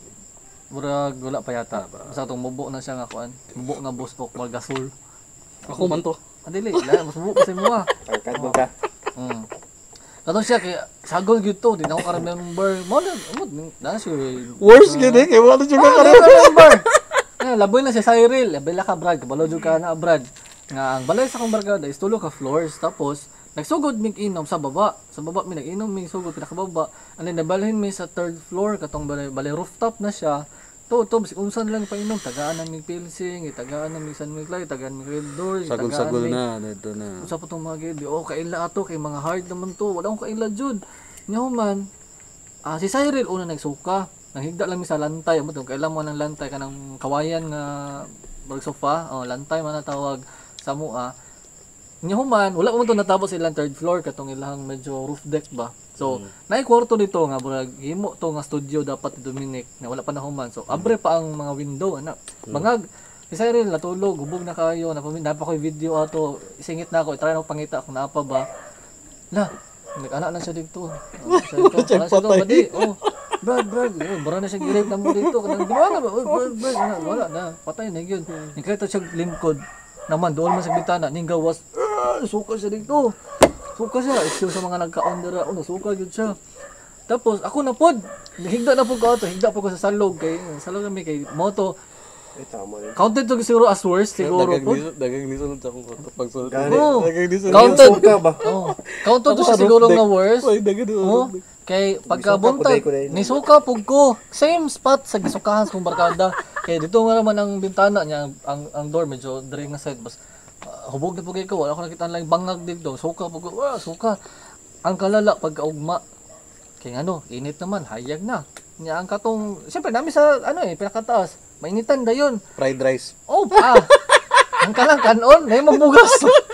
Murag wala pa yata. Basta tong mubo na siya nga kuan. Mubo nga bospok magasol. Ako man to. Ah, dili, la mas mubo kasi mo ah. Pagkat mo ka. Mm. Kato siya kay sagol gyud to, di na ko ka-remember. Mo na, mo na siya. Worst gid eh, kay wala jud Ah, ka di ko remember. Eh, laboy na si Cyril, labay ka Brad, kabalo jud ka na Brad. Nga ang balay sa akong barkada is tulo ka floors tapos nagsugod mig inom sa baba. Sa baba mi nag-inom mig sugod pinakababa. And then nabalhin mi sa third floor katong balay, balay rooftop na siya. To to bisig unsan lang pa inom, tagaan na mig pilsing, tagaan na mig San Miguel, tagaan mig Red Door, sagol-sagol na dito na. Usa pa tong mga gid, oh kaila ato kay mga hard naman to, wala akong kaila jud. Nya man, ah si Cyril una nagsuka. Nanghigda lang mi sa lantay, mo tong kailan mo ng lantay kanang kawayan nga barag sofa, oh lantay man na tawag sa mua. Nya human, wala ko man to natapos ilang third floor katong ilang medyo roof deck ba. So, mm. naay kwarto dito nga burag himo to nga studio dapat ni Dominic na wala pa na human. So, abre pa ang mga window ana. Bangag si Cyril natulog, hubog na kayo, napami napa ko video ato, isingit na ako, try na ko pangita kung napa ba. La, nag-ana na siya dito. Oh, siya dito, ana siya dito, badi. Oh, Brad, Brad, oh, bara na siya girip na mo dito. Kanang wala ba? Oh, Brad, Brad, ana, wala na. Patay na gyud. Nikreto siya lingkod. Naman doon man sa bitana, ning gawas. Ah, suka siya dito. Suka siya, excuse sa mga nagkaon dira, oh, nasuka gyud siya. Tapos ako na pod, higda na pod ko ato, higda po ko sa salog kay salog kami kay moto. Ay, tama rin. Counted to siguro as worst siguro po. Dagang nisunod sa akong pagsulod. Oh, Dagang nisunod. counted. Suka ba? Oh, counted to siya siguro nga worst. Oy, dagang Oh, kay pagkabuntag ni suka pug ko, same spot sa gisukahan sa kong barkada. Kay dito nga naman ang bintana niya, ang ang door medyo diri nga side bas. Uh, hubog na pugay ko, wala ko nakita lang bangag dito. Suka pug ko, ah, suka. Ang kalala pagkaugma. Kay ano, init naman, hayag na. Nya ang katong, siyempre nami sa ano eh, pinakataas. Mainitan dayon. Fried rice. Oh, ah. Ang kalang kanon, naimong bugas.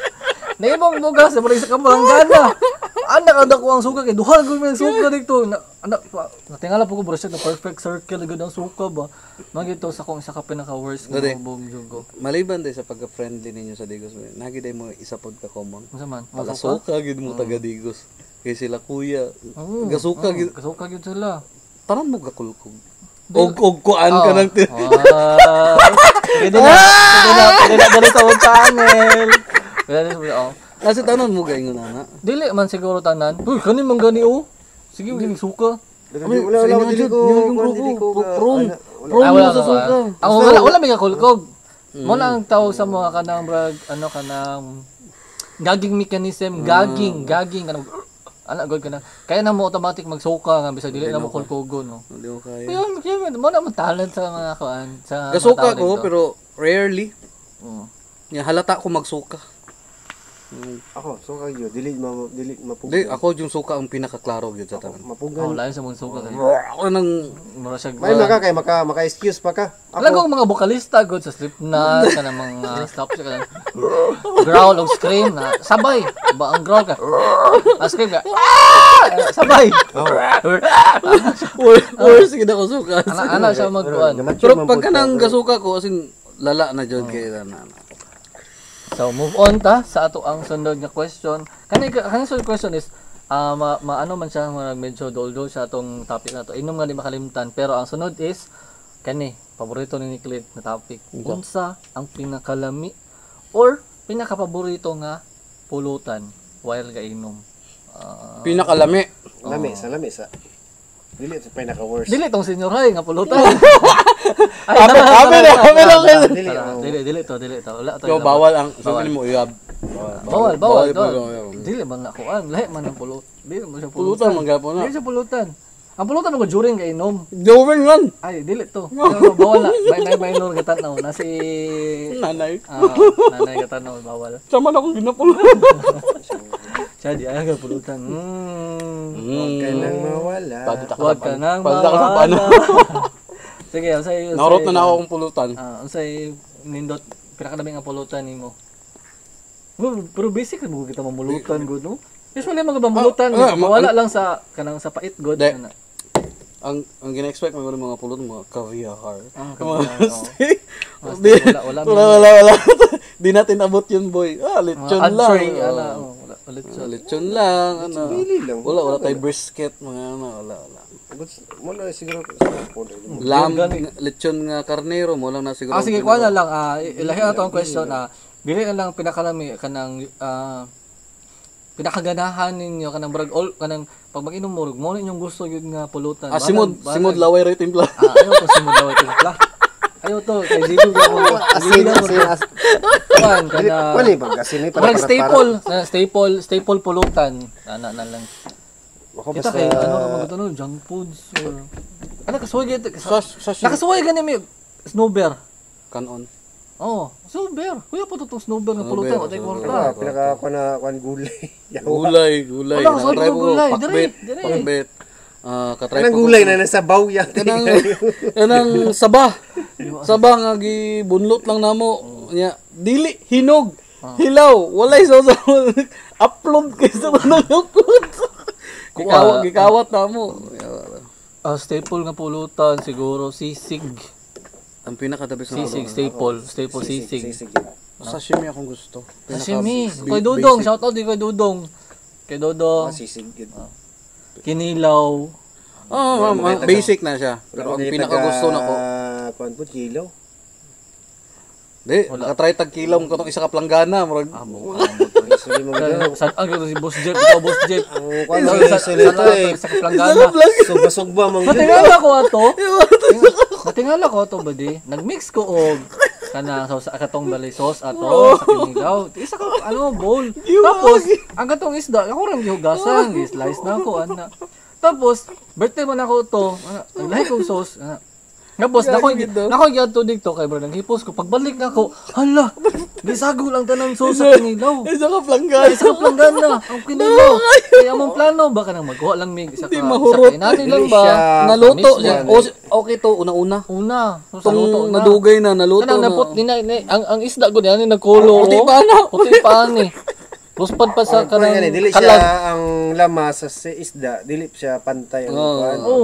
Naimong bugas, sa sa kabalanggana. Anak ada ko ang suka kay duha gud may suka dito. Na, anak pa, natingala po ko bro siya na perfect circle gud ang suka ba. Magito sa kong isa ka pinaka worst nga bubog jugo. Maliban day sa pagka-friendly ninyo sa Digos, nagi day mo isa pod ka common. Unsa man? Pagka suka gid mo taga Digos. Kay sila kuya, Oo, gasuka oo, gid. Gasuka gud sila. Tanan mo gakulkog. og og kuan ka nang ti- Ah. Pwede na, pwede na, pwede na ganito ang channel. Pwede na, oh. Nasa tanon mo kay ngana. Dili man siguro tanan. Uy, kanin man gani oh. Sige, hindi suka. Wala wala wala dili ko, kuan, dili ko. Prone. Wala. Prone Ah, mo wala sa ka, suka. ah. Ang wala, wala may kakulkog. Mo na ang tawag sa mga kanang brag, ano kanang gagging mechanism, gagging, gagging kanang ana god kana. Kaya na mo automatic magsuka nga bisag dili na mo kulkugon no. Hindi ko kaya. Ayun, kaya mo na mo talent sa mga kuan sa mga Gasuka tao ko dito. pero rarely. Oo. Nya halata ko magsuka. Ako, so kayo, dili ma dili mapugan. Di ako yung suka ang pinakaklaro gyud sa tanan. Oh, Mapugan. lain sa mong suka kay. Ako nang Mura siya. May maka kay maka maka excuse pa ka. Alam ko mga vokalista god sa Slipknot kana mga stop siya kana. Growl o scream na sabay. Ba ang growl ka. Ah, scream ka. Ah! Sabay. worse gid ako suka. Ana ana siya magkuan. Pero pag kanang gasuka ko asin lala na jud kay na. So move on ta sa ato ang sunod nga question. Kani kani sunod question is ah ma, ma- ano man siya mga medyo doldo sa atong topic na to. Inom nga di makalimtan pero ang sunod is kani paborito ni Clint na topic. Unsa ang pinakalami or pinakapaborito nga pulutan while gainom? Ah, Pinakalami. Lami sa lami sa. Dili sa pinaka worst. dili tong senior high nga pulutan. Ay, Abe, tara, abe tara, na, tara, abe na, tara, kayo. tara, Dili, tara, oh. Dili, dili to, dili to. Wala to. So ilabas. bawal ang Bawal. sabi mo uyab. Bawal, bawal. bawal. bawal. Dili man na kuan, lahi man ang pulot. Dili mo siya Pulutan pulutan. man gapon na. Dili siya pulutan. Ang pulutan mo during kay inom. Joven man. Ay, dili to. Pero bawal na. May may minor gatanaw na si Nanay. ah nanay gatanaw bawal. Sama na akong ginapulo. Siya di ay pulutan. Mm. Huwag ka nang mawala. Huwag ka nang Pagda ka sa pano. Sige, unsay Narot na na ako akong pulutan. Ah, unsay nindot pinakadami nga pulutan nimo? Well, pero basic mo kita mamulutan gud no. Usually mga mamulutan Ah, ah, ma- wala lang sa kanang sa pait gud. Di. Ana. Ang ang gina-expect mo mga pulutan mga caviar. Ah, Mga caviar, oo. steak. Mas Di. wala wala Wala wala wala. Di natin abot yun boy. Ah, lechon Mga lang. ad-tray, Oo. ana, oh, wala ulit Ah, siya. Lechon lang. Ano. Pili lang. Wala wala tay brisket mga ano wala wala. Wala siguro sa po. Lamb, lechon nga karnero mo lang na siguro. Ah sige, kuha na lang ah ilahi na to ang question ah. Dili na lang pinakalami kanang ah pinakaganahan ninyo kanang brag all kanang pag mag-inom mo mo inyong gusto gyud nga pulutan. Ah, simod, Balag- simod balag. laway ray timpla. Ah, ayaw to simod daw ito pala. Ayaw to kay dito ko. Asin asin asin. Kuan kana. Wala bang asin ni Parang staple, na staple, staple pulutan. Ana na lang. Ako Kita basta kay ano ra mga tanong junk foods or ano kasuway gyud. Sa sa Nakasuway gani mi snowbear. kanon. Oh, snowbear. Kuya po to tong snowbear nga pulutan o tay Ah, kwarta. pinaka ko na kuan gulay. Gulay, gulay. Wala, sorry, Nakatry ko, gulay. Pakbet, Dire, dire. pakbet. Ah, katry Kanang ko- gulay na nasa baw ya. Kanang kanang saba. Saba nga gibunlot lang namo. Nya dili hinog. Hilaw, walay sa sa upload kay sa nalukot. Gikawat, gikawat namo. Ah, staple nga pulutan siguro sisig. Ang pinakadabis na Sisig staple, staple sisig. sashimi akong gusto. Sashimi. Pinaka- Kay bi- Dudong, basic. shout out di kay Dudong. Kay Dudong, Sisig gid. kinilaw. Oh, ma'am, ah, basic na siya. Pero ang pinakagusto nako. Kuan po kilo. Di, nakatry tag kilaw ko tong isa ka planggana, murag Amo, Sige mo gid. San ang gito si Boss Jeff, ikaw Boss Jeff. Ang kuan Sa mo sa sa lito eh. sa kaplangana. Sugba-sugba man gid. Natingala ko ato. Natingala ko ato ba di? Nagmix ko og kana sa sa katong balay sauce ato sa kinilaw. Isa ka ano bowl. Tapos ang katong isda, ako rin gihugasan, gi-slice na ako ana. Tapos birthday man ako to, ana, lahi kong sauce. Ana. Tapos nako nako gyud dito kay bro nang hipos ko pagbalik na ako. Hala. Gisago lang tanang sauce sa kinilaw. isa ka planggana. Isa ka planggana ang kinilaw. Kaya among plano baka nang magkuha lang mig isa ka. Isa mahurot. ka natin lang Dili ba? siya Naluto Mismo. siya. O, okay to, una-una. Una, sa luto Itong na. nadugay na, naluto Kanang na. napot ni na, ni- ang ang isda ko diyan nagkulo. Puti pa na. Puti pa ni. Luspad pa sa Kuan kanang gani dili kalag. siya ang lama sa si- isda, dili siya pantay ang Oo. kuan. Oh,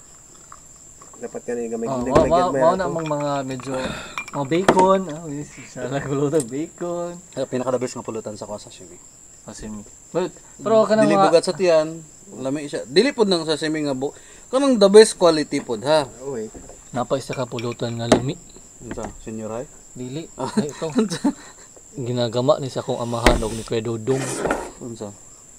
Dapat kani gamay oh gid mao may mao na mga mga medyo mga bacon. Ah, oh, yes, sa nagluto bacon. Pinakadabis nga pulutan sa ko sashimi. Sashimi. But, pero kanang Dili mga bugat sa tiyan, lami siya. Dili pod nang sashimi nga bu. Kanang the best quality pod ha. Oy. napay sa kapulutan nga lami. Unsa, senyor ay? Dili. Ay, ito. Ginagama ni sa akong amahan og ni Kuya Dudong. Unsa?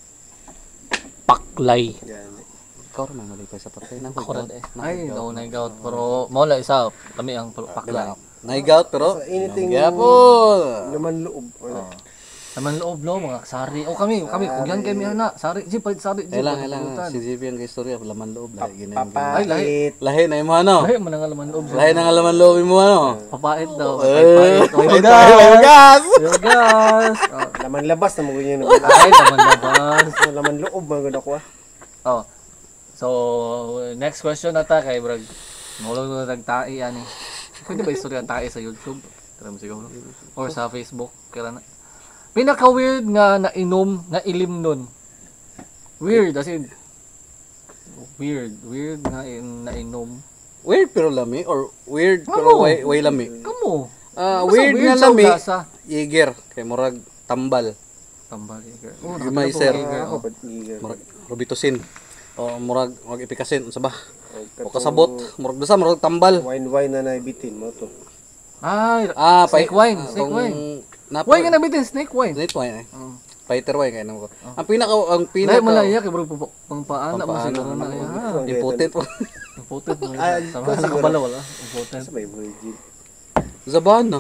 Paklay. Yan. Ikaw ra man malipay sa patay nang. Ako rin eh. Ay, no, naigout. Pero, mawala isa. Kami ang paklay. Naigout pero Sa anything gyapon. naman loob. Wala. Naman loob no, mga sari. O kami, kami, kugyan kami ana. Sari, si palit sari. Di, Kailang, palit kailang. pulutan. Si J P ang istorya, laman loob. Lahi, ginayon. Ay, lahi. Papait. Lahi na yung ano? Lahi man nga laman loob. Lahi na nga laman loob mo ano? Papait daw. Eh, Papait. Oy, Ay, gas. tayo, gas! Oy, gas. Oh, Laman labas na mo ganyan. ay, naman labas. Laman loob mga ganda ko ah. Oh. So, next question na ta kay Brag. Mulog na nagtai ani. Pwede ba istorya ang tae sa YouTube? Tara mo siguro. Or sa Facebook. Kaya na. Pinaka-weird nga nainom, nga ilim nun. Weird, as in, weird, weird nga in, nainom. Weird pero lami or weird Oo. pero way, way lami? Kamo? Ah, Basta weird nga sa lami. lasa. Yeager kay murag tambal. Tambal, Iger. Oh, Gimay, nakita sir. ko, Iger, Ako oh. pa gigan. Murag Robitussin. O murag murag ipikasin unsa ba? O kasabot, murag dusa murag tambal. Wine wine na naibitin mo to. Ay, Ah, snake pay- wine, ah, snake kung wine. napa- Wine nga nabitin, snake wine. Snake wine eh. Oh. Fighter wine kay namo ko. Ang pinaka ang Lahi pinaka malaya kay bro pang paana mo Pampaana. siguro na ya. important po. Important mo. Ah, Tama ikaw na siguro. kabalo wala. Important. Sa may virgin. Zabana.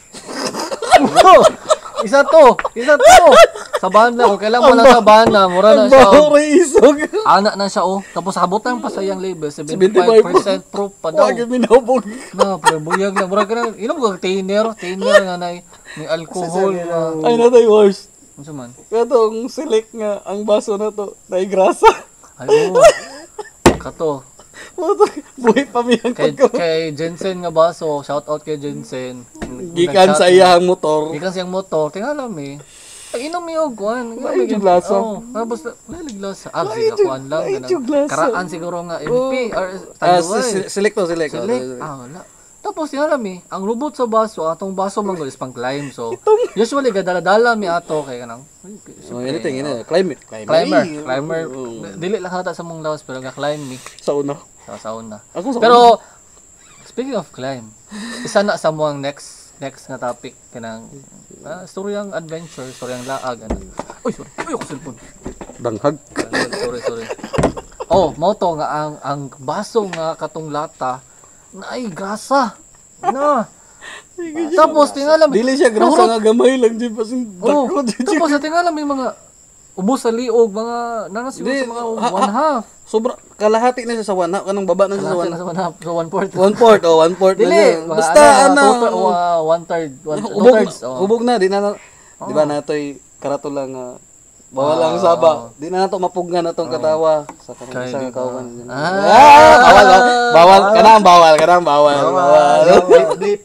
Oh, isa to, isa to. Sa banda ko, kailan mo lang sa banda, mura na siya. Oh. isog. Anak na siya oh. Tapos habutan pa sa iyang label, seventy-five percent proof pa daw. Wag minabog. Na, pero buyag na. Mura ka na, inom ko thinner, thinner nga na may alcohol. na. Ay na tayo worst. Ano man? Katong select nga ang baso na to, nay grasa. Ay, oh. Kato. Moto buhi pa miyang Kay, pagko. kay Jensen nga baso, shout out kay Jensen. Gikan sa iyang motor. Gikan sa iyang motor, tingala mi. Ay, inom mi og kuan. Lain yung lasa. Oo, tapos lalig lasa. Ah, sige kuan lang. lain ganun. yung lasa. Karaan siguro nga M P or Ah, Tayuay. si- select to select. Select. Ah, wala. Tapos tingala mi, ang robot sa baso, atong baso man is pang climb. So, usually gadala-dala mi ato kay kanang Oh, anything, ini climate. climber, climber. Dili lang hata sa mong lawas pero nga climb mi Sa una. sa sauna. Ako sa Pero speaking of climb, isa na sa muang next next nga topic kanang ah, storyang adventure, storyang laag ana. Uy, sorry. Uy, ako cellphone. danghag. Sorry, sorry. Oh, mo to nga ang ang baso nga katong lata na ay grasa. Na. Tapos tingala mi. Dili siya grasa nga gamay lang di pa sing Oh, dako di. tapos tingala mi mga ubos sa liog, mga nanas siguro Di, sa mga ha- one half. Sobra kalahati na siya sa one half kanang baba na siya sa Kalahati one na sa one half, so one fourth. one fourth o one fourth na Dili, siya. mga Basta ano, two third, uh, one third, one, two hubog, thirds. Oh. hubog na di na di ba natoy karato lang nga bawal ang saba. Di na nato mapugnan atong katawa sa kanang Kaya isang di ba? kawan. Ah. Ah, bawal bawal, bawal kanang bawal kanang bawal. Bawal. Blip.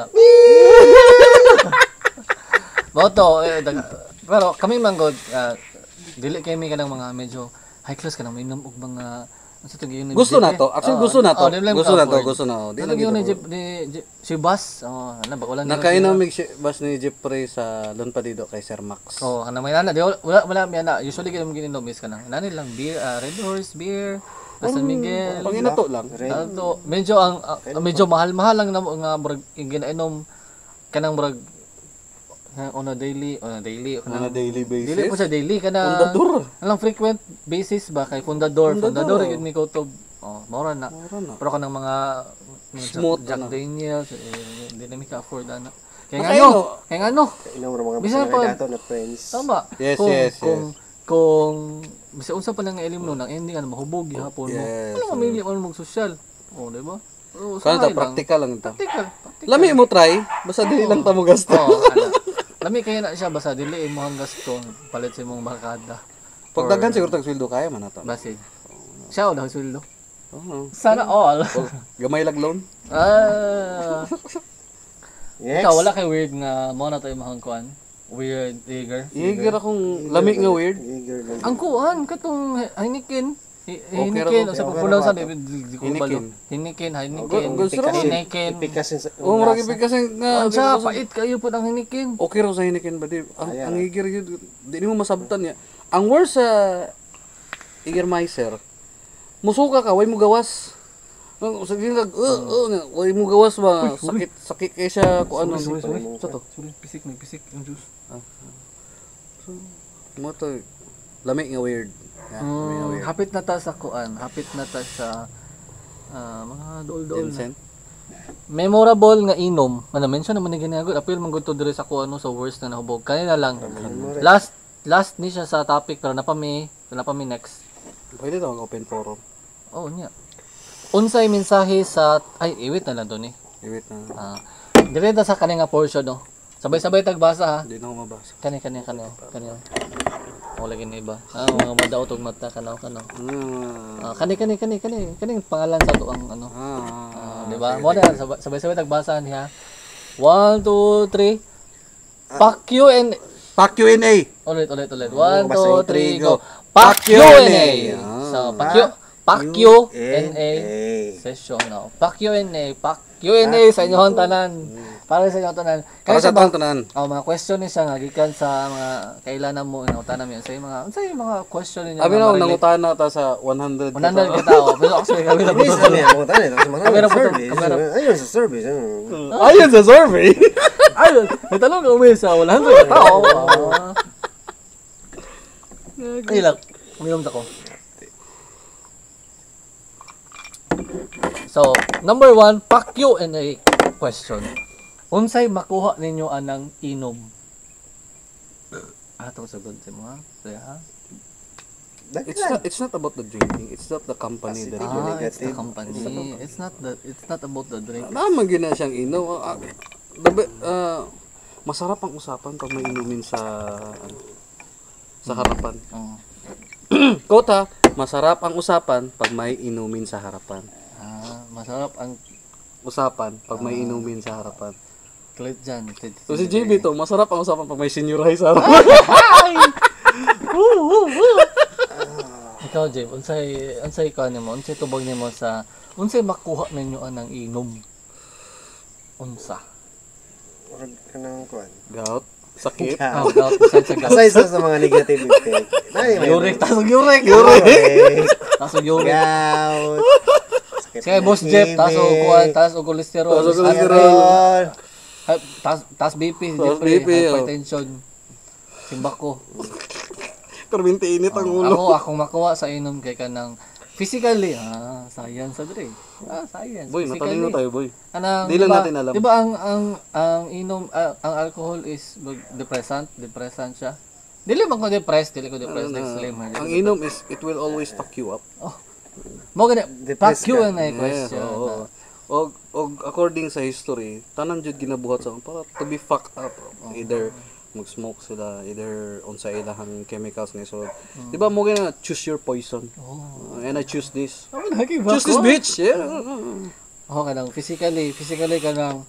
Boto, eh, dag- pero kami man god, ah, dili kami kanang mga medyo high class kanang minom og mga ano sa tagi yun. Gusto na to. Actually gusto na to. Gusto na to, gusto na to. Di Di lang yun ni gito. Jeep ni Jeep- si Bas. Oh, ana ba wala Nakainom mig bus ni Jeffrey sa Lon Padido kay Sir Max. Oh, ana may nana, di wala wala, wala mi ana. Usually kinam ginom is kanang nani lang beer, ah, Red Horse beer, San Miguel. Pangina to lang. Ano, medyo ang ang- medyo mahal-mahal lang na nga murag ginainom kanang murag nga on a daily, on a daily, On kanang a daily basis. dili po siya daily kana. Fundador. Alang frequent basis ba kay fundador, fundador yun mi kutob. Oh, mura na. na. Pero kanang mga mga Smooth, Jack, Jack ano. Daniels, eh, hindi na mi ka-afford ana. Kaya nga Makainom. ano, kaya nga ano, Ina mo mga Bisan basta pa- dato na friends. tama. Yes, kung, yes, kung, Kung, bisa unsa pa lang nga ilim no, nang ending ano, mahubog gihapon mo. Yes, Ano mamili mo mag social? Oh, di ba? Oh, Kano sanay ta lang. practical lang ta. Practical. practical. Lami mo try, basta dili lang ta mo gasto. Oh, ano. Lami kaya na siya basta dili mo ang gasto palit sa imong barkada. Pag daghan siguro tag sweldo kaya man ato. Basin. Siya o daw sweldo. Oo. Sana all. Oh, gamay lag loan. Ah. Next. Ikaw, wala kay weird nga mo na tayo mahangkuan. Weird, eager. Yeager akong lami nga weird. Giger lang. Ang kuan katong Heineken. Hi- Okay ra Hinikin, to. sa Okay ra pronounce ba di to? di- di ko Hinikin. balo. Hinikin, ha, hinikin. Gu- gusto ra ko. Hinikin. Ipikasin sa Oh, mura gyud kasi nga. Ang sa pait kayo po ang hinikin. Okay raw sa hinikin ba di? Ang, Ayan. ang igir yun, di mo masabtan niya. Ang worst sa Igermeister, musuka ka, way mo gawas. Ang sa ginag, uh, uh, nga, way mo gawas ba? Sakit, sakit kay siya kung ano. Sorry, sorry. Sa to. Sorry, pisik, nagpisik yung juice. Mo to, lami nga weird. Yeah, lami nga Mm, weird. hapit na ta sa kuan, hapit na ta sa ah, mga dool-dool na. Vincent? Memorable nga inom. Ano mention naman ni ginagod. Apil man gud to diri sa kuan no sa worst na nahubog. Kanina lang. Last last ni siya sa topic pero na pa mi, na pa mi next. Pwede to ang open forum. Oh, niya. Unsay mensahe sa ay iwit na lang to ni. Iwit na. Ah, dire ta sa kaninga portion no. Sabay-sabay tagbasa ha. Hindi na ako mabasa. Kani kani kani kani. O lagi na iba. Ah, mga madaot og mata kanaw kanaw. Ah. Ah, kani kani kani kani kani pangalan sa to ang ano. Ah. Ah, di ba? Mo na sabay- sabay-sabay tagbasa niya. one two three. Fuck you and Pack Q and A. ulit ulit ulit. one two basahin, three three, go. go. Fuck you and A. Ah. So, fuck you. Fuck you and A session now. Fuck you and A. Fuck you and A sa inyong tanan. Para sa inyong tanan. Para Kaya sa sa ba? tang tanan. Oh, mga question ni siya nga gikan sa mga kailanan mo ino tanan mi sa mga unsay mga question ninyo. Abi na nangutana ta sa one hundred. one hundred ka tao. Pero actually kami na Please, ano yan, mga tayo, tapos mga Kamera po to, service. kamera. Ayun sa service. ano. Ayun sa survey. ayun, natanong ka umi sa one hundred ka tao. Ay lang, uminom ako. So, number one, fuck you and a question. Unsay makuha ninyo anang inom? Ato sagot sa mo ha? Kaya ha? It's not it's not about the drinking. It's not the company that Positive. you. Ah, it's the negative. company. It's not the it's not about the drink. Naman gina siyang inom. Ah, dabi, ah, masarap ang usapan pag may inumin sa ano, sa harapan. Oh. Kota, masarap ang usapan pag may inumin sa harapan. Ah, masarap ang Usapan pag may inumin sa harapan. clit dyan. So si J B to, masarap ang usapan pag may senior high sa harapan. Ikaw, Jay, unsay unsay ka nimo? Unsay tubag nimo sa unsay makuha ninyo anang inom? Unsa? Huwag ka nang kuhan. Gout, sakit. Ah, gout aside sa gout. Aside sa sa mga negative effect. Ay, may- Yurik, tasog yurik. Yurik. Tasog yurik. Gout. Sakit Kaya ng Boss Jeff, taso ibig. kuan, taso og cholesterol. Taas og Ah, Cholesterol. Tas tas B P, Taas siyempre, B P, oh. hypertension. Simbako. Pero binti init ang ulo. Ako, akong makuha sa inom kay kanang physically, ah, science sa dire. Ah, science. Boy, matalino tayo, boy. Anang, Di lang diba- natin alam. Diba ang ang ang inom ah, ang alcohol is mag- depressant, depressant siya. Dili man ko depressed, dili ko depressed Ano, disclaimer. ang inom is, it will always fuck you up. Mo gani Depressed fuck you ka. and I Yes, question. oo. Og, og according sa history, tanan jud ginabuhat sa para to be fucked up. Either mag-smoke sila, either unsa ilahang chemicals ni so. Di ba mo gina choose your poison. Oh. Uh, and I choose this. Ako lagi ba? Choose this bitch. Yeah. Oh, kanang physically, physically kanang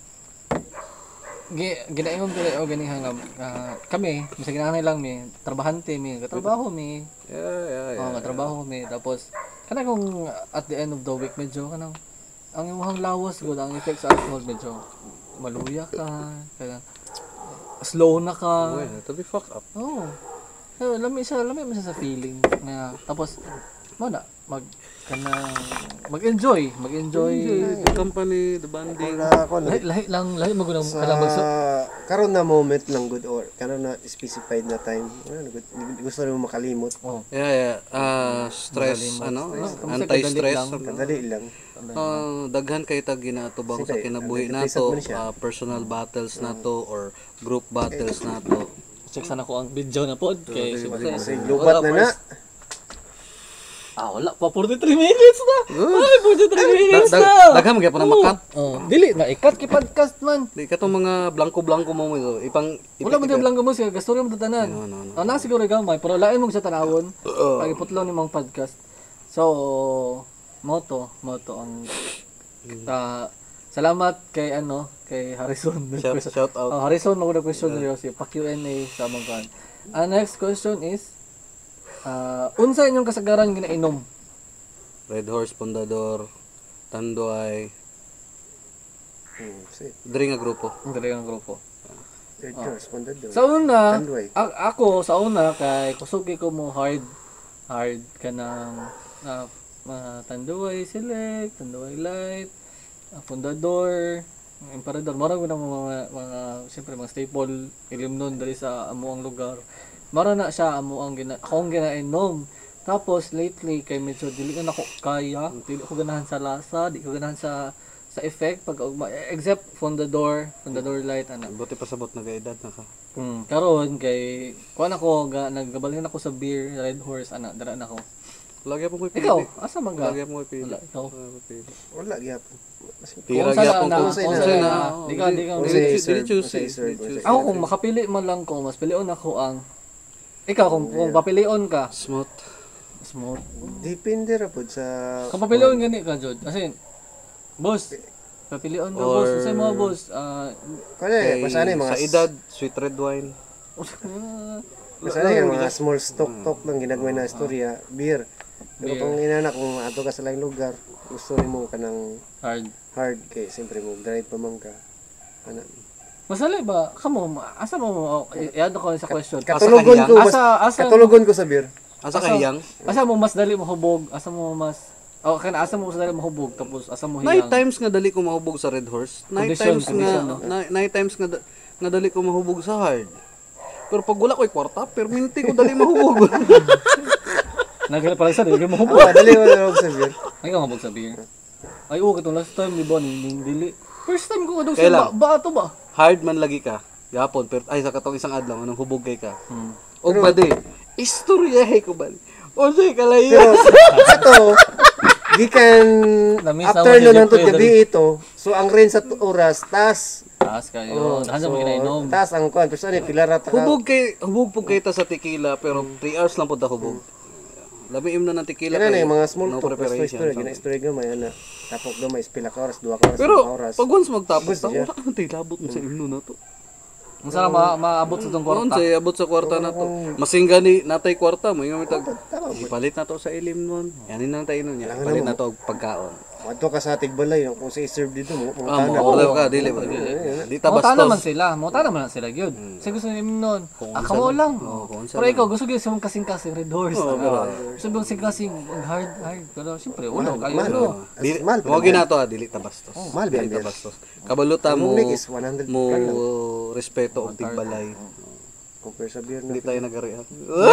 gi ginaingon dili o ganing hangam ah, kami, bisag ginahanay lang mi, trabahante mi, katrabaho mi. Yeah, yeah, yeah. Oh, katrabaho mi tapos kana kung at the end of the week medyo kanang ang imong lawas gud ang effect sa alcohol medyo maluya ka, kaya slow na ka. Well, to be fucked up. Oh. So, lami siya, lami mo siya sa feeling na tapos mo na mag kana mag-enjoy, mag-enjoy. The company, the banding. Wala ko na. Lahi, lahi lang, lahi mo gunang Sa kanang magso. karon na moment lang good or karon na specified na time. Wala na good. Gusto rin mo makalimot. Oh. Yeah, yeah. Ah, stress, ano? Anti-stress. Kadali lang. Uh, daghan kay tag ginatubang sa Sige, kinabuhi nag-depressant nato, man siya. ah, personal battles nato or group battles nato. Check sana ko ang video na pod kay siyempre. Kasi lubat na na. Ah, wala pa forty-three minutes na. Ay, forty-three minutes Dag- na. daghan mo gyud pa na makat. Oh, dili na ikat ki podcast man. Di ka tong mga blanco-blanco mo mo ito. Ipang Wala man lang mo siya, gastorya mo tatanan. No, no, no. Ah, na siguro gamay, pero lain mo sa tanawon. Pagiputlaw ni mong podcast. So, moto, moto ang ta salamat kay ano, kay Harrison. Shout, shout out. Oh, Harrison, mo na question niyo si pa Q and A sa mga kan. Ang next question is uh, unsa inyong kasagaran ginainom? Red Horse, Pundador, Tanduay, Hmm, si diri nga grupo. Dali ang grupo. Red Horse, Pundador. Sa una, Tanduay. a- ako sa una kay kusugi ko mo hard hard ka ng uh, uh, Tanduay Select, Tanduay Light, uh, Fundador, Emperador. Marami na mga, mga, mga siyempre mga staple ilim nun dali sa amuang lugar. Mara na siya amo ang gina akong ginainom. Tapos lately kay medyo dili na ako kaya, dili ko ganahan sa lasa, di ko ganahan sa sa effect pag ugma- except Fundador, Fundador Light ana. Buti pa sabot na edad na ka. Mm, karon kay kuan ako ga naggabalhin ako sa beer Red Horse ana dara na ako. Lagi po ko pili. Ikaw, asa man ka? Lagi po ko pili. Wala, ikaw. Lagi po pili. Wala gyapon. Tira Kung saan gyapon na, ko. kung saan saan na. na. Di ka, di ka. Kung Dili sa'yo, dili sir. choose. Kung sa'yo, sir. Dili choose. Ako kung makapili man lang ko, mas pilion ako ang ikaw kung kung papilion ka, Smooth. smooth. Depende ra pod sa Kung papilion gani ka jud. Kasi boss, papilion ka Or- boss. Sa mga boss, ah Kaya Kay- basta na yung mga sa edad, sweet red wine. basta na yung mga small stock talk lang ginagmay na istorya, beer. Pero Beer. kung inana kung ato ka sa laing lugar, gusto mo ka ng hard. hard kay siyempre mo drive pa man ka. Ana. Masali ba? Kamo, asa mo i-add ko sa question. Katulugon ko mas Asa asa katulugon ko sa beer. Asa ka hiyang? asa mo mas dali mahubog, asa mo mas oh, kana asa mo mas dali mahubog tapos asa mo Night hiyang. times nga dali ko mahubog sa Red Horse. Night Condition, times condition, nga no? na- night times nga da- nga dali ko mahubog sa hard. Pero pag wala ko'y kwarta, perminti ko dali mahubog. Nagal pala sa dili mahubog. Oh, dali mo na sa beer. Ay ka mahubog sa beer. Ay oo katong last time di ba ning dili. First time ko kadong Kailan? sa ba, ba to ba? Hard man lagi ka. Yapon, pero ay sa katong isang adlaw nang hubog kay ka. Hmm. Og ba di? Istoryahe ko ba? O say Pero kalayo. ito gikan Namiss after ako nun si ng Jeffrey gabi ito, so ang rain sa tu- oras tas Taas kayo. Taas mo ginainom. tas ang kuan pero ni pila ra ta ka. Hubog kay hubog po kay ta sa tequila pero three hours lang po ta hubog. Labiim na ng tequila Kaya na kay yung mga small no talk, story preparation. story, gina story gamay ana. Tapok gamay pila ka oras, duha ka oras, Pero lima oras. pag once magtapos ta, siya. wala ka tayo labot mo sa imno na to. Ang sarap ma maabot sa tong Noon kwarta. sa abot sa kwarta na to. Masingga ni natay kwarta mo yung tag ipalit na to sa ilim nun. Yanin na tayo nun. ya. Ipalit na to og pagkaon. Adto ka sa tigbalay kung sa i-serve dito mo, mga Ah, tanan. mo order ka dili ba? Di ta Mota naman bastos. sila. Mota naman sila gyud. Kasi gusto nimo nun. Ah, kamo lang. Oo, kung unsa Pero ikaw gusto gyud sa mong kasing-kasing Red Horse. Gusto mong kasing-kasing hard hard. Pero siyempre ulo kayo mahal. no. Dili, Mahal, mo ginato ah, dili ta bastos. mahal ba Dili ta yan, beer? bastos. Kabaluta mo Ang is one hundred mo lang. respeto og tigbalay. Compare sa beer Hindi na. tayo nagari ha.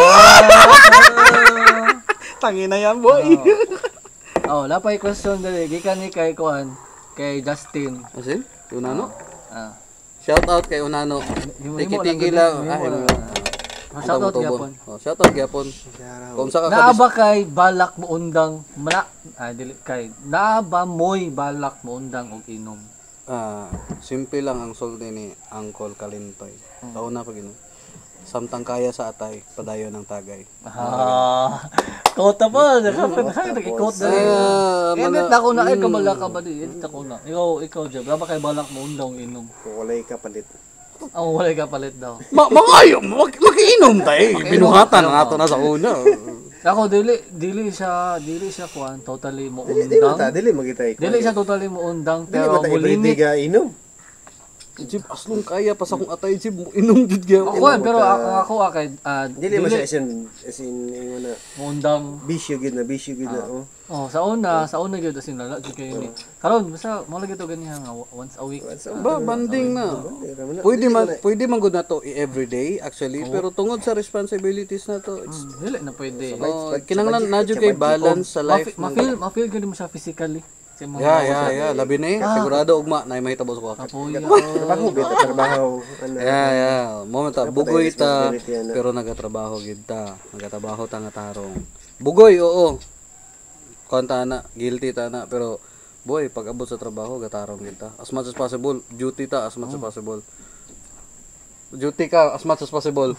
Tangina yan boy. Oh, lapay question dali gikan ni kay kuan kay Justin. Asin? Unano? Ah. Shout out kay Unano. Himo- himo Tiki-tiki lang, lang. himo Ah, lang. Ah, shout out gyapon. Oh, shout out gyapon. Kung sa ka Naaba kay balak mo undang mana ah dili kay naaba moy balak mo undang og inom. Ah, simple lang ang sulti ni Uncle Kalintoy. Kauna pa gino. Samtang kaya sa atay, padayon ng tagay. Ah. Kota pa, nakapag nag-quote na. Ah, Edit mga- na ako na ay kabala ka ba di? Edit ako na. Ikaw ikaw Jeb, ba kay balak mo undang inom? Kung walay ka palit. Ang wala ka palit daw. Ma mangayo, mag makiinom tay. Binuhatan ang ato na sa una. Ako dili dili siya dili siya kuan totally mo Dili mo ta, undang. dili magitay. Dili siya totally mo undang Dili pero mo ta mo everyday limit. ka inom. Jib, aslong kaya pa sa kong atay, Jib, inom did gyapon. Ako pero ako ako akay ah, Dili mo siya as in as in ingon na mo undang. bisyo gid na bisyo gid na. Oh. Oh, sa una, sa una gyud asin lala gyud kayo ni. Karon basta mo lagi to ganiha nga once a week. Ba, banding na. Dira mo na. Pwede man, pwede man gud na to everyday actually, pero tungod sa responsibilities na to, it's Hmm, dili na pwede. oh, kinahanglan na jud kay balance sa life. Ma feel ma feel gyud mo siya physically. Sa mga Yeah, yeah, yeah, labi na eh. Sigurado ugma na may mahitabo sa kuha. kapoy. Trabaho bita trabaho. Ano. Yeah, yeah. Moment ta bugoy ta responsibility yan, ah. pero nagatrabaho gid ta. Nagatrabaho ta nga tarong. Bugoy, oo. Konta na, guilty ta na, pero boy, pag abot sa trabaho gatarong gid ta. As much as possible, duty ta as much as possible. Duty ka as much as possible.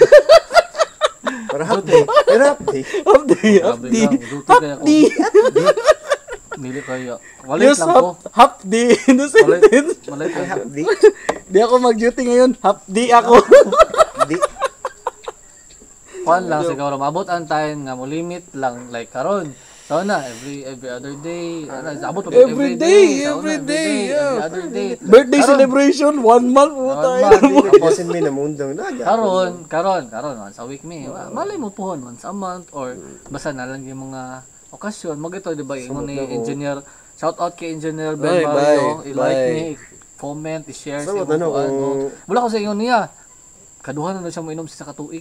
Para happy. Pero happy. Updi, Grabe updi. lang, duty kaya ako. Dili kaya. Walit Yes, lang ko. hap, hapdi. In the sentence. Walit lang. Happy. Di ako mag-duty ngayon, hapdi ako. Di. Kuan lang siguro mabot ang time nga mo limit lang like karon. Sauna every every other day. Ano, abot mo Every day, Sauna, every day, yeah. every other day. Birthday Karon, celebration, one month mo One tayo. month. Tapos may namundang na. Karon, karon, karon once a week mi. Malay mo pohon once a month or basta na lang yung mga okasyon. Mo gito di ba ingon ni engineer. Shout out kay engineer Ben Bye, Mario. bye, I-like bye. ni, comment, i-share sa Sabot, inyo ano, ano. kung- Wala ko sa ingon niya. Kaduhan na siya mo inom sa katuig.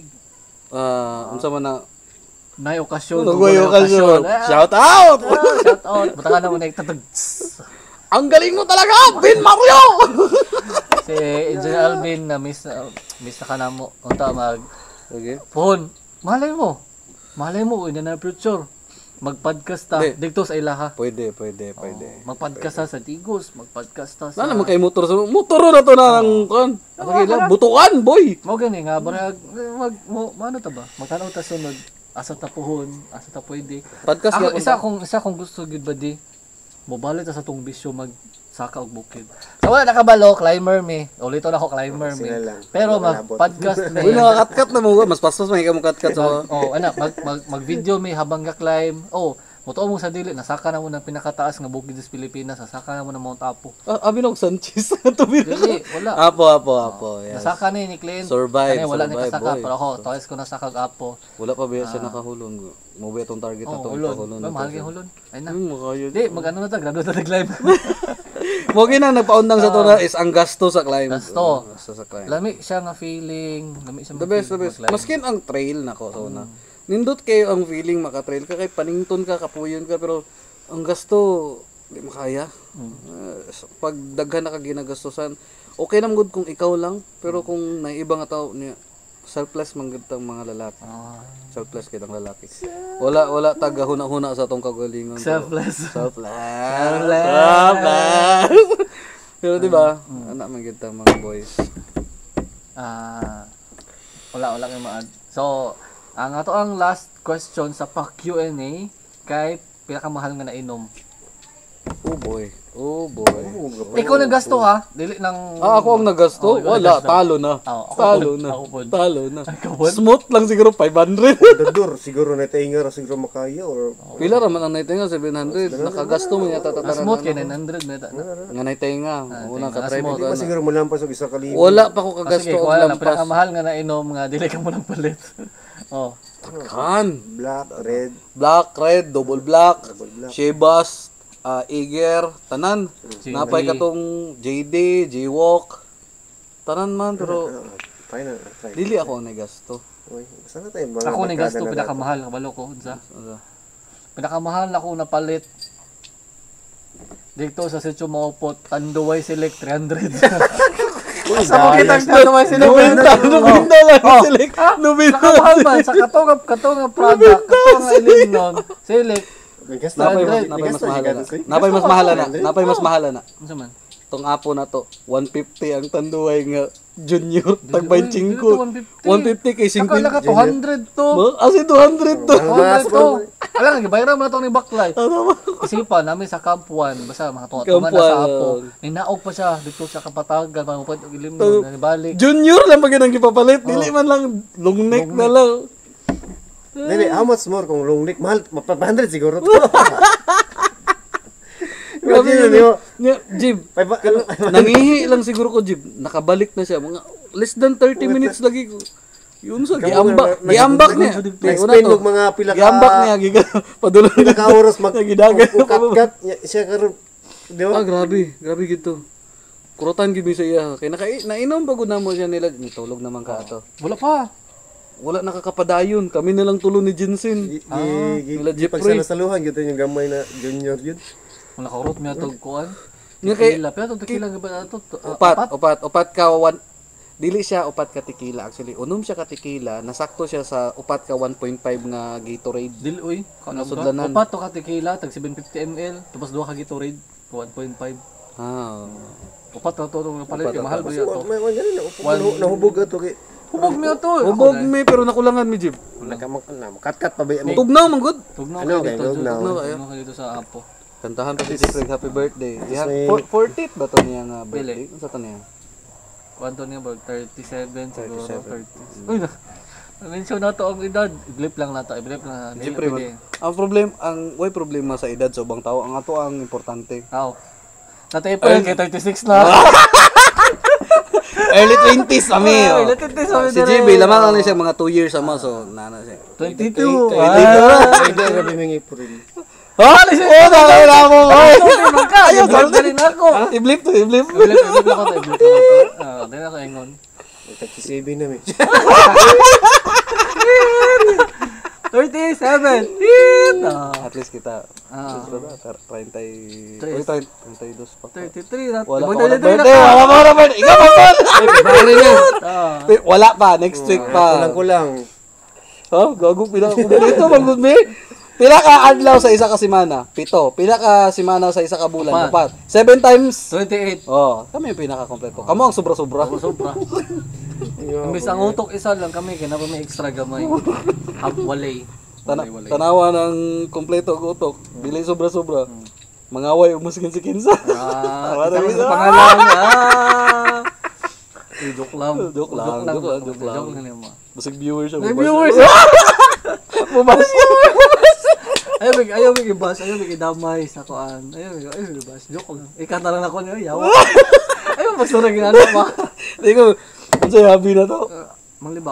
Ah, unsa man na Nay okasyon. Ano kung ba walay yung okasyon? Ah, Shout out! ah, shout out. Butaka na mo na itatag. Ang galing mo talaga, Ben Mario! Si Engineer Alvin na miss na miss na ka na mo. Unta mag Okay. phone. Malay mo. Malay mo in the near future. Mag-podcast ta Di. dito sa ilaha. Pwede, pwede, pwede. Mag-podcast ta sa Tigos, mag-podcast ta sa Sana naman kay motor sa motor na to na ng kan. Ano kila butukan, boy. Mo gani nga barag mag mo ano ta ba? Magtanaw ta sunod asa ta puhon, asa ta pwede. Podcast Ako gyapon isa ta. kung isa kung gusto gid ba di mobalit ta sa tong bisyo mag saka og bukid. So wala nakabalo climber mi. Ulito na ako climber mi. Sila lang. Pero Malabot. mag-podcast mi. Uy, nakakatkat na mo. Mas paspas man ikaw mo katkat sa... Oh, anak, mag, mag, mag-video mi habang ga-climb. Oh, moto mo sa dili, nasaka na mo ng pinakataas nga bukid sa Pilipinas, nasaka na mo ng Mount Apo. Ah, abi nog Sanchez. Tubi. Dili, wala. Apo, apo, apo. Yes. Nasaka ni ni Clint. Survive, Kani, wala ni survive, kasaka, boy. pero ako, twice ko nasaka og Apo. Wala pa ba siya nakahulong? Mo ba itong target na Oh, to? hulon. Hulon Ba, mahal kay hulon. Ay na. Hmm, makayo. Di, mag-ano na ta, graduate na nag-climb. Mo gina nagpaundang sa to na is ang gasto sa climb. Gasto. Oh, gasto sa climb. Lami siya nga feeling, lami siya The best, the best. Maskin ang trail nako so na. Nindot kayo ang feeling maka-trail ka kay panington ka, kapuyon ka pero ang gasto di makaya. Uh, pag daghan na ka ginagastosan, okay nam good kung ikaw lang, pero kung may iba nga tao niya selfless man gud tang mga lalaki. Ah, Selfless kitang lalaki. Wala wala taga huna-huna sa tong kagalingon. selfless. Selfless. Selfless. Pero di ba? Anak man gid tang mga boys. Ah, wala wala kay maad. So, ang ato ang last question sa pa Q and A kay pinakamahal nga nainom. Oh boy. Oh boy. Ikaw naggasto ha? Dili nang Ah, ako ang nagasto? Oh, ikaw Wala, naggasto. talo na. Oh, ako Talo po. na. Ako po. Talo na. Ikaw po. Smooth lang siguro five hundred. Dadur, siguro na tayo nga siguro makaya or Pila raman ang naitenga seven hundred. Nakagasto mo yata Ang tataran. smooth kay nine hundred na ta. Nga naitenga. Unang ka try mo. hindi pa siguro malampas og isa ka libo. Wala pa ko Ah, kagasto sige, og kuha lang lampas. pinakamahal nga nainom nga dili ka mo nang palit. Oh. Kan. Black, red, Black, red, double black, double black. Shebas, uh, Eager, tanan. J D. Napay katong J D, J-Walk. Tanan man pero Try na, try. dili ako ang nagasto. Uy, sana tayo mga Ako ni barkada gasto na pinakamahal kabalo ko unsa. Ano? Pinakamahal ako napalit dito sa Sitio Maupot, Tanduay Select three hundred. Sa mo kitang Tanduay Select. Nobenta, nobenta lang Oh. select. Sa Nobenta. kamahal man, sa katong katong product, katong ilim nun, Select. May gasto, Napay mas, may napay mas gasto, mahal may na. gasto, eh. Napay mas mahal na. Napay mas mahal na. Unsa man? Tong apo na to, one fifty ang tanduay nga junior, tag Uy, twenty-five. dito one fifty. one fifty kay Akala ka fifty. two hundred to. Ma, asi two hundred to. Ang mas, two hundred to. Alam nga, gibayaran mo na to ni Baklay. Isipan namin sa Camp one, basta mga tunga Camp tunga na sa one. Apo. Ninaog pa siya dito sa Kapatagan, mga mapad og ilim nun, nabalik. Junior lang pag ang ipapalit, dili man lang long neck na lang. Dili, how much more kung long neck? Mahal, five hundred siguro to. Grabe Imagine yun. mo, Nga, Jib, five- ano, nangihi lang siguro ko, Jib. Nakabalik na siya. Mga less than thirty minutes lagi ko. Yun sa, giambak. Nag- Giambak nag- niya. nag- Ay, una Nag-spend to. og mga pila ka Giambak niya, giga. Padulong pila ka oras mag Nagidagan. ukat-kat siya karon. Di ba? Ah, grabe. Grabe gito. Kurutan gid mi sa iya. Kay naka nainom pa gud namo siya nila. Nitulog naman ka ato. Wala pa. Wala nakakapadayon. Kami na lang tulo ni Jensen. Gi- Ah, gi- nila gi- Jeffrey. pagsalusaluhan gyud yung gamay na junior yun. Wala ka urot niya to kuan. Nga kay Tequila, pero to tequila nga ba ato? Ah, upat, upat, upat ka one. Dili siya upat ka tequila actually. Unom siya ka tequila, nasakto siya sa upat ka one point five nga Gatorade. Dili oy, kanang Nasudlanan. upat to ka tequila tag seven fifty milliliters, tapos duha ka Gatorade one point five. Ah. Upat to to nga palit kay mahal ba So, yato. may mga ganun na upo- nahubog ato kay Hubog mi ato. Ubog mi pero nakulangan mi Jib. nakamak na kat-kat pa ba mo. Tugnaw man gud. Tugnaw Ano, ka dito. kay tugnaw. Tugnaw ka dito sa Apo. Kantahan pa si Jeffrey happy birthday. Diha May- for- fortieth ba to niya nga birthday? Dili. Unsa to niya? Kwanto niya ba thirty-seven siguro thirty-seven. thirty. Uy na. mention na to ang edad. I-blip lang na to, i-blip lang na. Siyempre man. Ang problem, ang way problema sa edad sa ubang tao, ang ato ang importante. Aw. Natay pa yun, kay thirty-six na. Early twenties kami. Ah, oh. early twenties kami Si dire. J B, lamang lang siya mga two years sama, so nana siya. twenty-two. Ay, di rabi ming April. Ha? Oh, nakakala mo. Ayaw, blip na rin ako. I-blip to, i-blip. I-blip, i-blip ako to, i-blip ako to. Ah, dahil ako ingon. thirty-seven na mi. thirty-seven. Hit! Ah, At least kita. Ah. thirty. Tres. Uy, thirty-two pa. thirty-three na. Wala pa Wala ako na birthday. Wala pa ako na birthday. Ikaw pa pa. Bari na. Ah. Wala pa. Next week Kulang pa. kulang. Oh, gago. Pila ka dito. Manggod me. Pila ka adlaw sa isa ka semana? Pito. Pila ka semana sa isa ka bulan? Upat. Seven times. twenty-eight. Oh, kami yung pinaka-kompleto. Kamo ang sobra-sobra. Sobra. Imbis ang utok isa lang kami, kaya na may extra gamay. Habwalay. Tana Walay, walay. tanawa ng kompleto ang utok. Dili sobra-sobra. Mangaway umuskin si Kinsa. Ah, Wala kita na sa pangalan. Ah. Eh, joke lang. Joke lang, joke lang, joke lang. Joke lang mo. Basig viewer siya. May viewers. Bubas. Ayaw mig ayaw mig ibas, ayaw mig idamay sa kuan. Ayaw mig ayaw mig ibas. Joke lang. Ikanta lang ako niyo, yawa. Ayaw magsurag ginano ba? Di ko, ano sa'yo habi na to? Manglibak.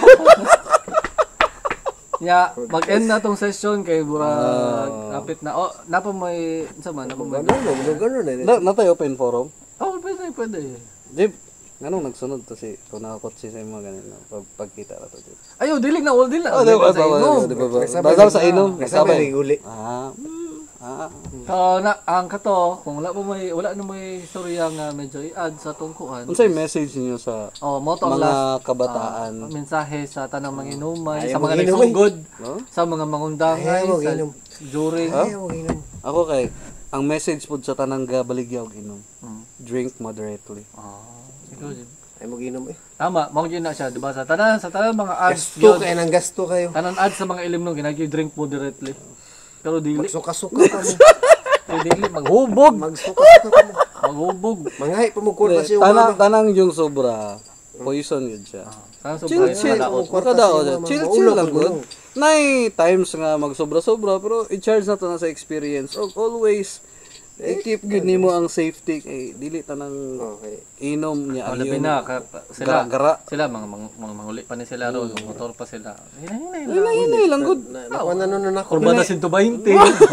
Ya, mag-end na tong session kay burag kapit na. Oh, napa may sa man, napa may. Gano'n, gano'n, gano'n na. Na, natay open forum. Oh, pwede, pwede. Jib, ganun nagsunod to si, kung nakakotsi sa mga ganun, no? pag, pagkita na to. Jib. Ayo, dili na, wala dili. Oh, di ba, di ba, di ba, Dasal sa inom, Kasabay kasabay. ni uli. Ah, ah. So, na, ang kato, kung wala pa may, wala na may storya nga medyo i-add sa tungkuan. Ano sa'yo message niyo sa Oh, mo to ang mga last kabataan? ah, mensahe sa tanang manginumay, Ayaw sa mga mag-inom, nagsugod, No? sa mga mangundangay, Ayaw sa mag-inom. during. Ayaw, ginom. Ako kay, ang message po sa tanang gabaligyaw inom, Hmm. drink moderately. Ah, ikaw, Jim. Ay, mag-inom eh. Tama, mao yun na siya, di ba? Sa tanan, sa tanan mga ads, Gasto yun, kayo ng gasto kayo. tanan ads sa mga ilim nung ginagi drink moderately. Pero dili, Magsuka-suka ka mo. pero dili, maghubog, Magsuka-suka ka mo. maghubog. Manghay pa mo kurba siya. Tanang, tanang yung sobra, poison yun siya. Sana Chill, sobrang chill. nakadaot. Makadaot siya. Chill, chill lang Maulog, good. Nay times nga magsobra-sobra, pero i-charge na to na sa experience. O, always, i-keep good nimo ang safety. Kay, dili tanang Okay. inom niya. Oh, ang labi yun. na, ka, sila, Gara-gara. sila, mga, mga, mga manguli pa ni sila ron, motor pa sila. Hinay-hinay Ay, lang. hinay lang good. Nakuha na nun na ako. Kurbada one twenty.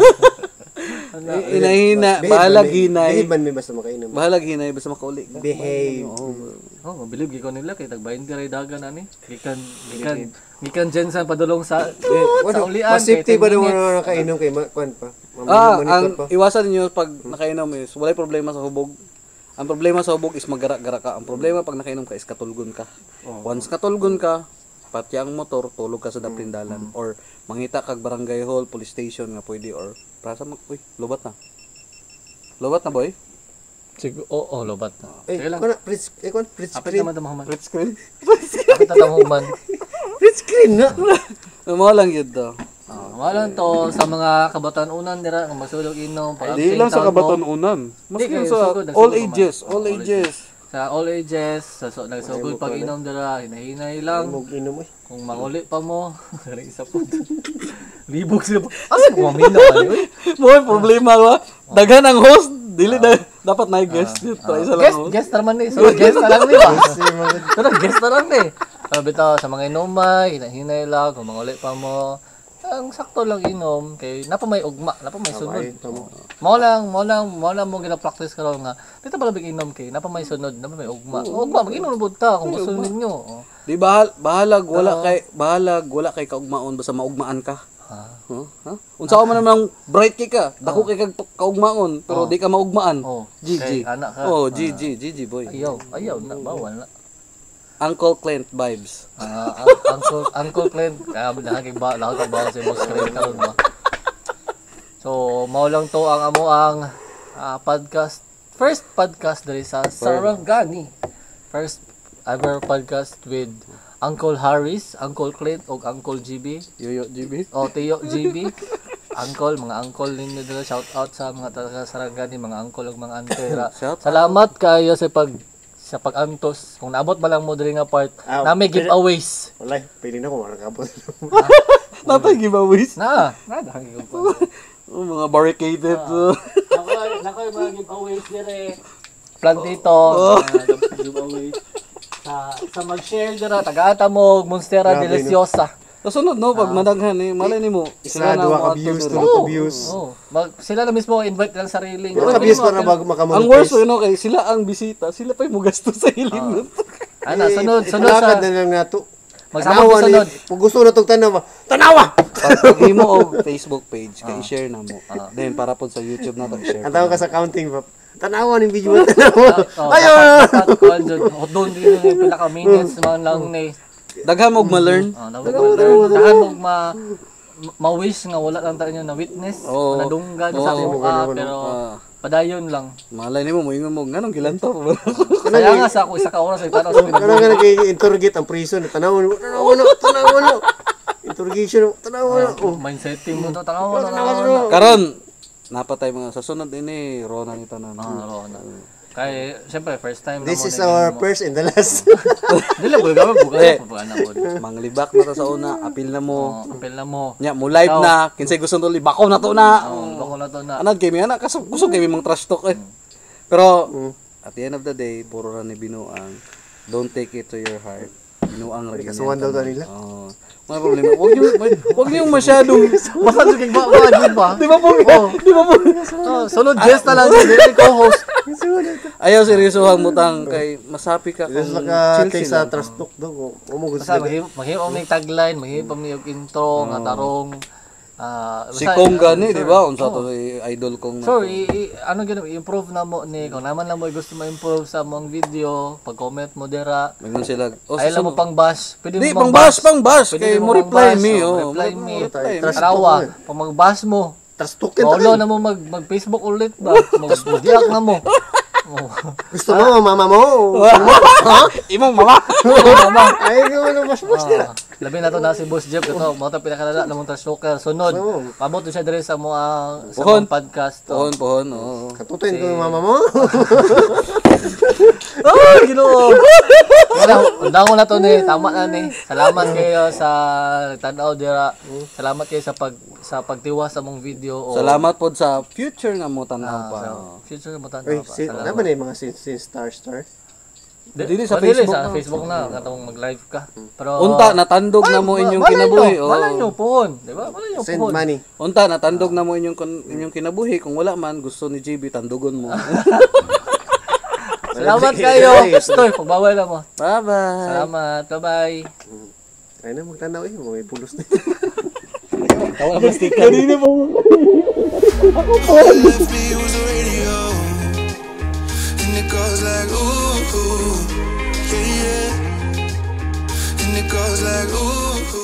Inahina, bahalag hinay. Behave man may basta makainom. Bahalag hinay, basta makauli ka. Behave. Oh, mabilib giko nila kay tag twenty ray dagan ani. Gikan gikan gikan Jensen padulong sa tut, sa ulian. Mas safety kay ba ten daw minutes. na nakainom kay Kwan pa? Ah, Monitor ang pa. iwasan niyo pag nakainom is walay problema sa hubog. Ang problema sa hubog is magara-gara ka. Ang problema pag nakainom ka is katulgon ka. Once katulgon ka, pati ang motor, tulog ka sa daplindalan. Or mangita kag barangay hall, police station nga pwede. Or prasa mag, uy, lobat na. Lobat na boy? Sig oh, oh lobat na. Eh, Sige lang. kwan, print, eh, kwan, print Apit screen. naman tamahuman. Red screen? Apit na tamahuman. Print screen na. Mo lang yun to. Ah, wala to sa mga kabatanunan dira nga magsulog inom pag Di lang sa kabatanunan. Mas Di, yun kayo sa sugod, all nagsugod ages, naman. all All ages. sa all ages, sa so, nagsugod pag inom dira, hinahinay lang. Mag-inom eh. Kung manguli pa mo, dali isa po. Libog siya. Asa ko mamina pa eh. Boy, problema ba? Daghan ang host, dili na dapat na guest dito. Isa lang Guest, host. guest naman ni. So, guest na lang ni ba? Pero guest na lang ni. Sabi to, sa mga inumay, hinahinay lang, kung manguli pa mo. Ang sakto lang inom, kay napa may ugma, napa may sunod. Mao lang, mao lang, mao lang mo gina-practice karon nga. Dito pala big inom kay napa may sunod, napa may ugma. Ugma, mag-inom pud ta kung gusto ninyo. Oh. Di bahal bahalag wala kay bahalag wala kay kaugmaon basta maugmaan ka. Ah. Huh? Ha? Unsa man namang bright kay ka, dako kay kag kaugmaon pero di ka maugmaan. Oh. G G. Kay anak ka. Oh, G G, G G boy. Ayaw, ayaw na bawal na. Uncle Clint vibes. Ah, ang- uncle uncle Clint, kaya nakakig ba, nakakig ba si Boss Clint karon ba. So, mao lang to ang amo ang ah, podcast. First podcast diri sa Sarangani. First ever podcast with Uncle Harris, Uncle Clint ug Uncle G B. Yoyo G B. O Tio G B. Uncle, mga uncle ninyo dito, shout out sa mga taga Sarangani, mga uncle ug mga auntie. Shout out. Salamat kayo sa pag sa pag-antos. Kung naabot ba lang mo diri nga part, Ah, na may pwede- giveaways. Walay, pili na ko makakabot. Natay giveaways. Na, na dahil ko. Oh, mga barricaded. uh. Nako, nako yung mga giveaways dire. Plan dito, mga giveaways. Sa sa mag-share dira taga-ata mo Monstera Grabe, no? Deliciosa. Kasunod no, pag madaghan eh, malay nimo. Isa, na duwa ang ka mga views, tutor. tulo ka views. Oh, mag, sila na mismo invite lang sarili. Pero kabis pa na bago makamonetize. Ang worst you know, kay sila ang bisita, sila pa yung mugasto sa hilin. Ana, sunod, sunod Italakad sa na lang nato. magsama Tanawa ko ni, sunod. kung gusto na itong tanawa, tanawa! Pag mo og Facebook page, kay i-share na mo. Then para po sa YouTube na to i-share. Ang tawag ka sa counting, pap. Tanawa ng video mo, tanawa. Oh, Ayaw! dapat kuan jud. Doon din yung pinaka minutes man lang ni. Daghan mo og ma-learn. Ah, dahan mo ma ma-wish nga wala lang tayo na witness, Oo. nadunggan Oo. sa imo ah, Oo. pero Ah, padayon lang. malay nimo moingon mo nganong gilantaw. Kaya nga sa ako isa ka oras ay tanaw sa Kaya nga pinag. nag-interrogate ang prison. Tanawa mo, tanawa mo, tanawa mo. Interrogation, tanawa mo. Oh. Mindsetting mo to tanaw na. Tanawa mo. Karon napatay mga sa sunod ini Rona ni tanan. Ah, oo na. Kay siyempre first time This mo is na our mo. first and the last. Dili mo gamay buga Eh. po ana po. Manglibak na ta sa una, apil na mo. Oh, apel na mo. Nya mo live na, kinsay gusto tuli bako na to na. Oh, bako na to na. Anad kay mi ana kaso gusto kay mi mga trash talk eh. Pero at the end of the day, puro ra ni binuang. Don't take it to your heart. Binuang ra gyud. Kasuhan daw daw nila. Oh. May problema. Wag niyo wag niyo masyadong Basta jud ba ba jud ba? Di ba po? Di ba po? Oh, sunod guest na lang dili co-host. Ayaw seryosohang mutang kay masapi ka Just kung like a chill case sila. sa trust talk daw. O mo gusto. Basta mahimo mahimo may tagline, mahimo may intro nga tarong ah Si basta- Kong gani, di ba? Unsa to si idol kong So, i, i- ano gina improve na mo ni kung naman lang mo gusto mo improve sa mong video, pag-comment mo dira. Mayroon sila. Oh, Ay lang mo pang bash. Pwede Di, mo pang bash, pang bash. Pwede Kay mo mo mang reply bash, me, oh, oh. reply Mo- me. mo reply me. Trust Arawa, talk pag mag-bash mo, Trust talk yun. Paulo na mo mag mag-Facebook ulit ba? Mag-diak na mo. Oh. Gusto mo, mama mo. Imong mama. Mama. Ay, gawin mo mas-mas nila. Ah, labi na to na si Boss Jeff ito, mo ta pinakalala na mong stalker. Sunod. Oo. Pabot siya dire sa mo ang sa Puhon. mong podcast to. Pohon, pohon, oo. Katutuin ko yung mama mo. Oh, Ginoo. Wala, undang ko na to ni, tama na ni. Salamat kayo sa tanaw dira. Salamat kayo sa pag sa pagtiwas sa mong video o Salamat po sa future nga mo tanaw ah, pa. sa future mo tanaw Uy, pa. si, Salamat. naman eh, mga sin, sin star star. Di- Dili sa oh, dili, Facebook sa na. Facebook na katong mag-live ka. Pero Unta natandog na mo inyong kinabuhi. oh. Wala nyo pohon, di ba? Wala nyo Send pohon. money. Unta natandog na mo inyong kun- inyong kinabuhi kung wala man gusto ni J B tandugon mo. Salamat kayo. Stoy, pagbawal na mo. Bye-bye. Salamat. Bye-bye. Ay na, magtanaw eh. May pulos na. Tawa na sticker. Kanina mo. All left me was the radio, and it goes like ooh, ooh, yeah, yeah, and it goes like ooh, ooh.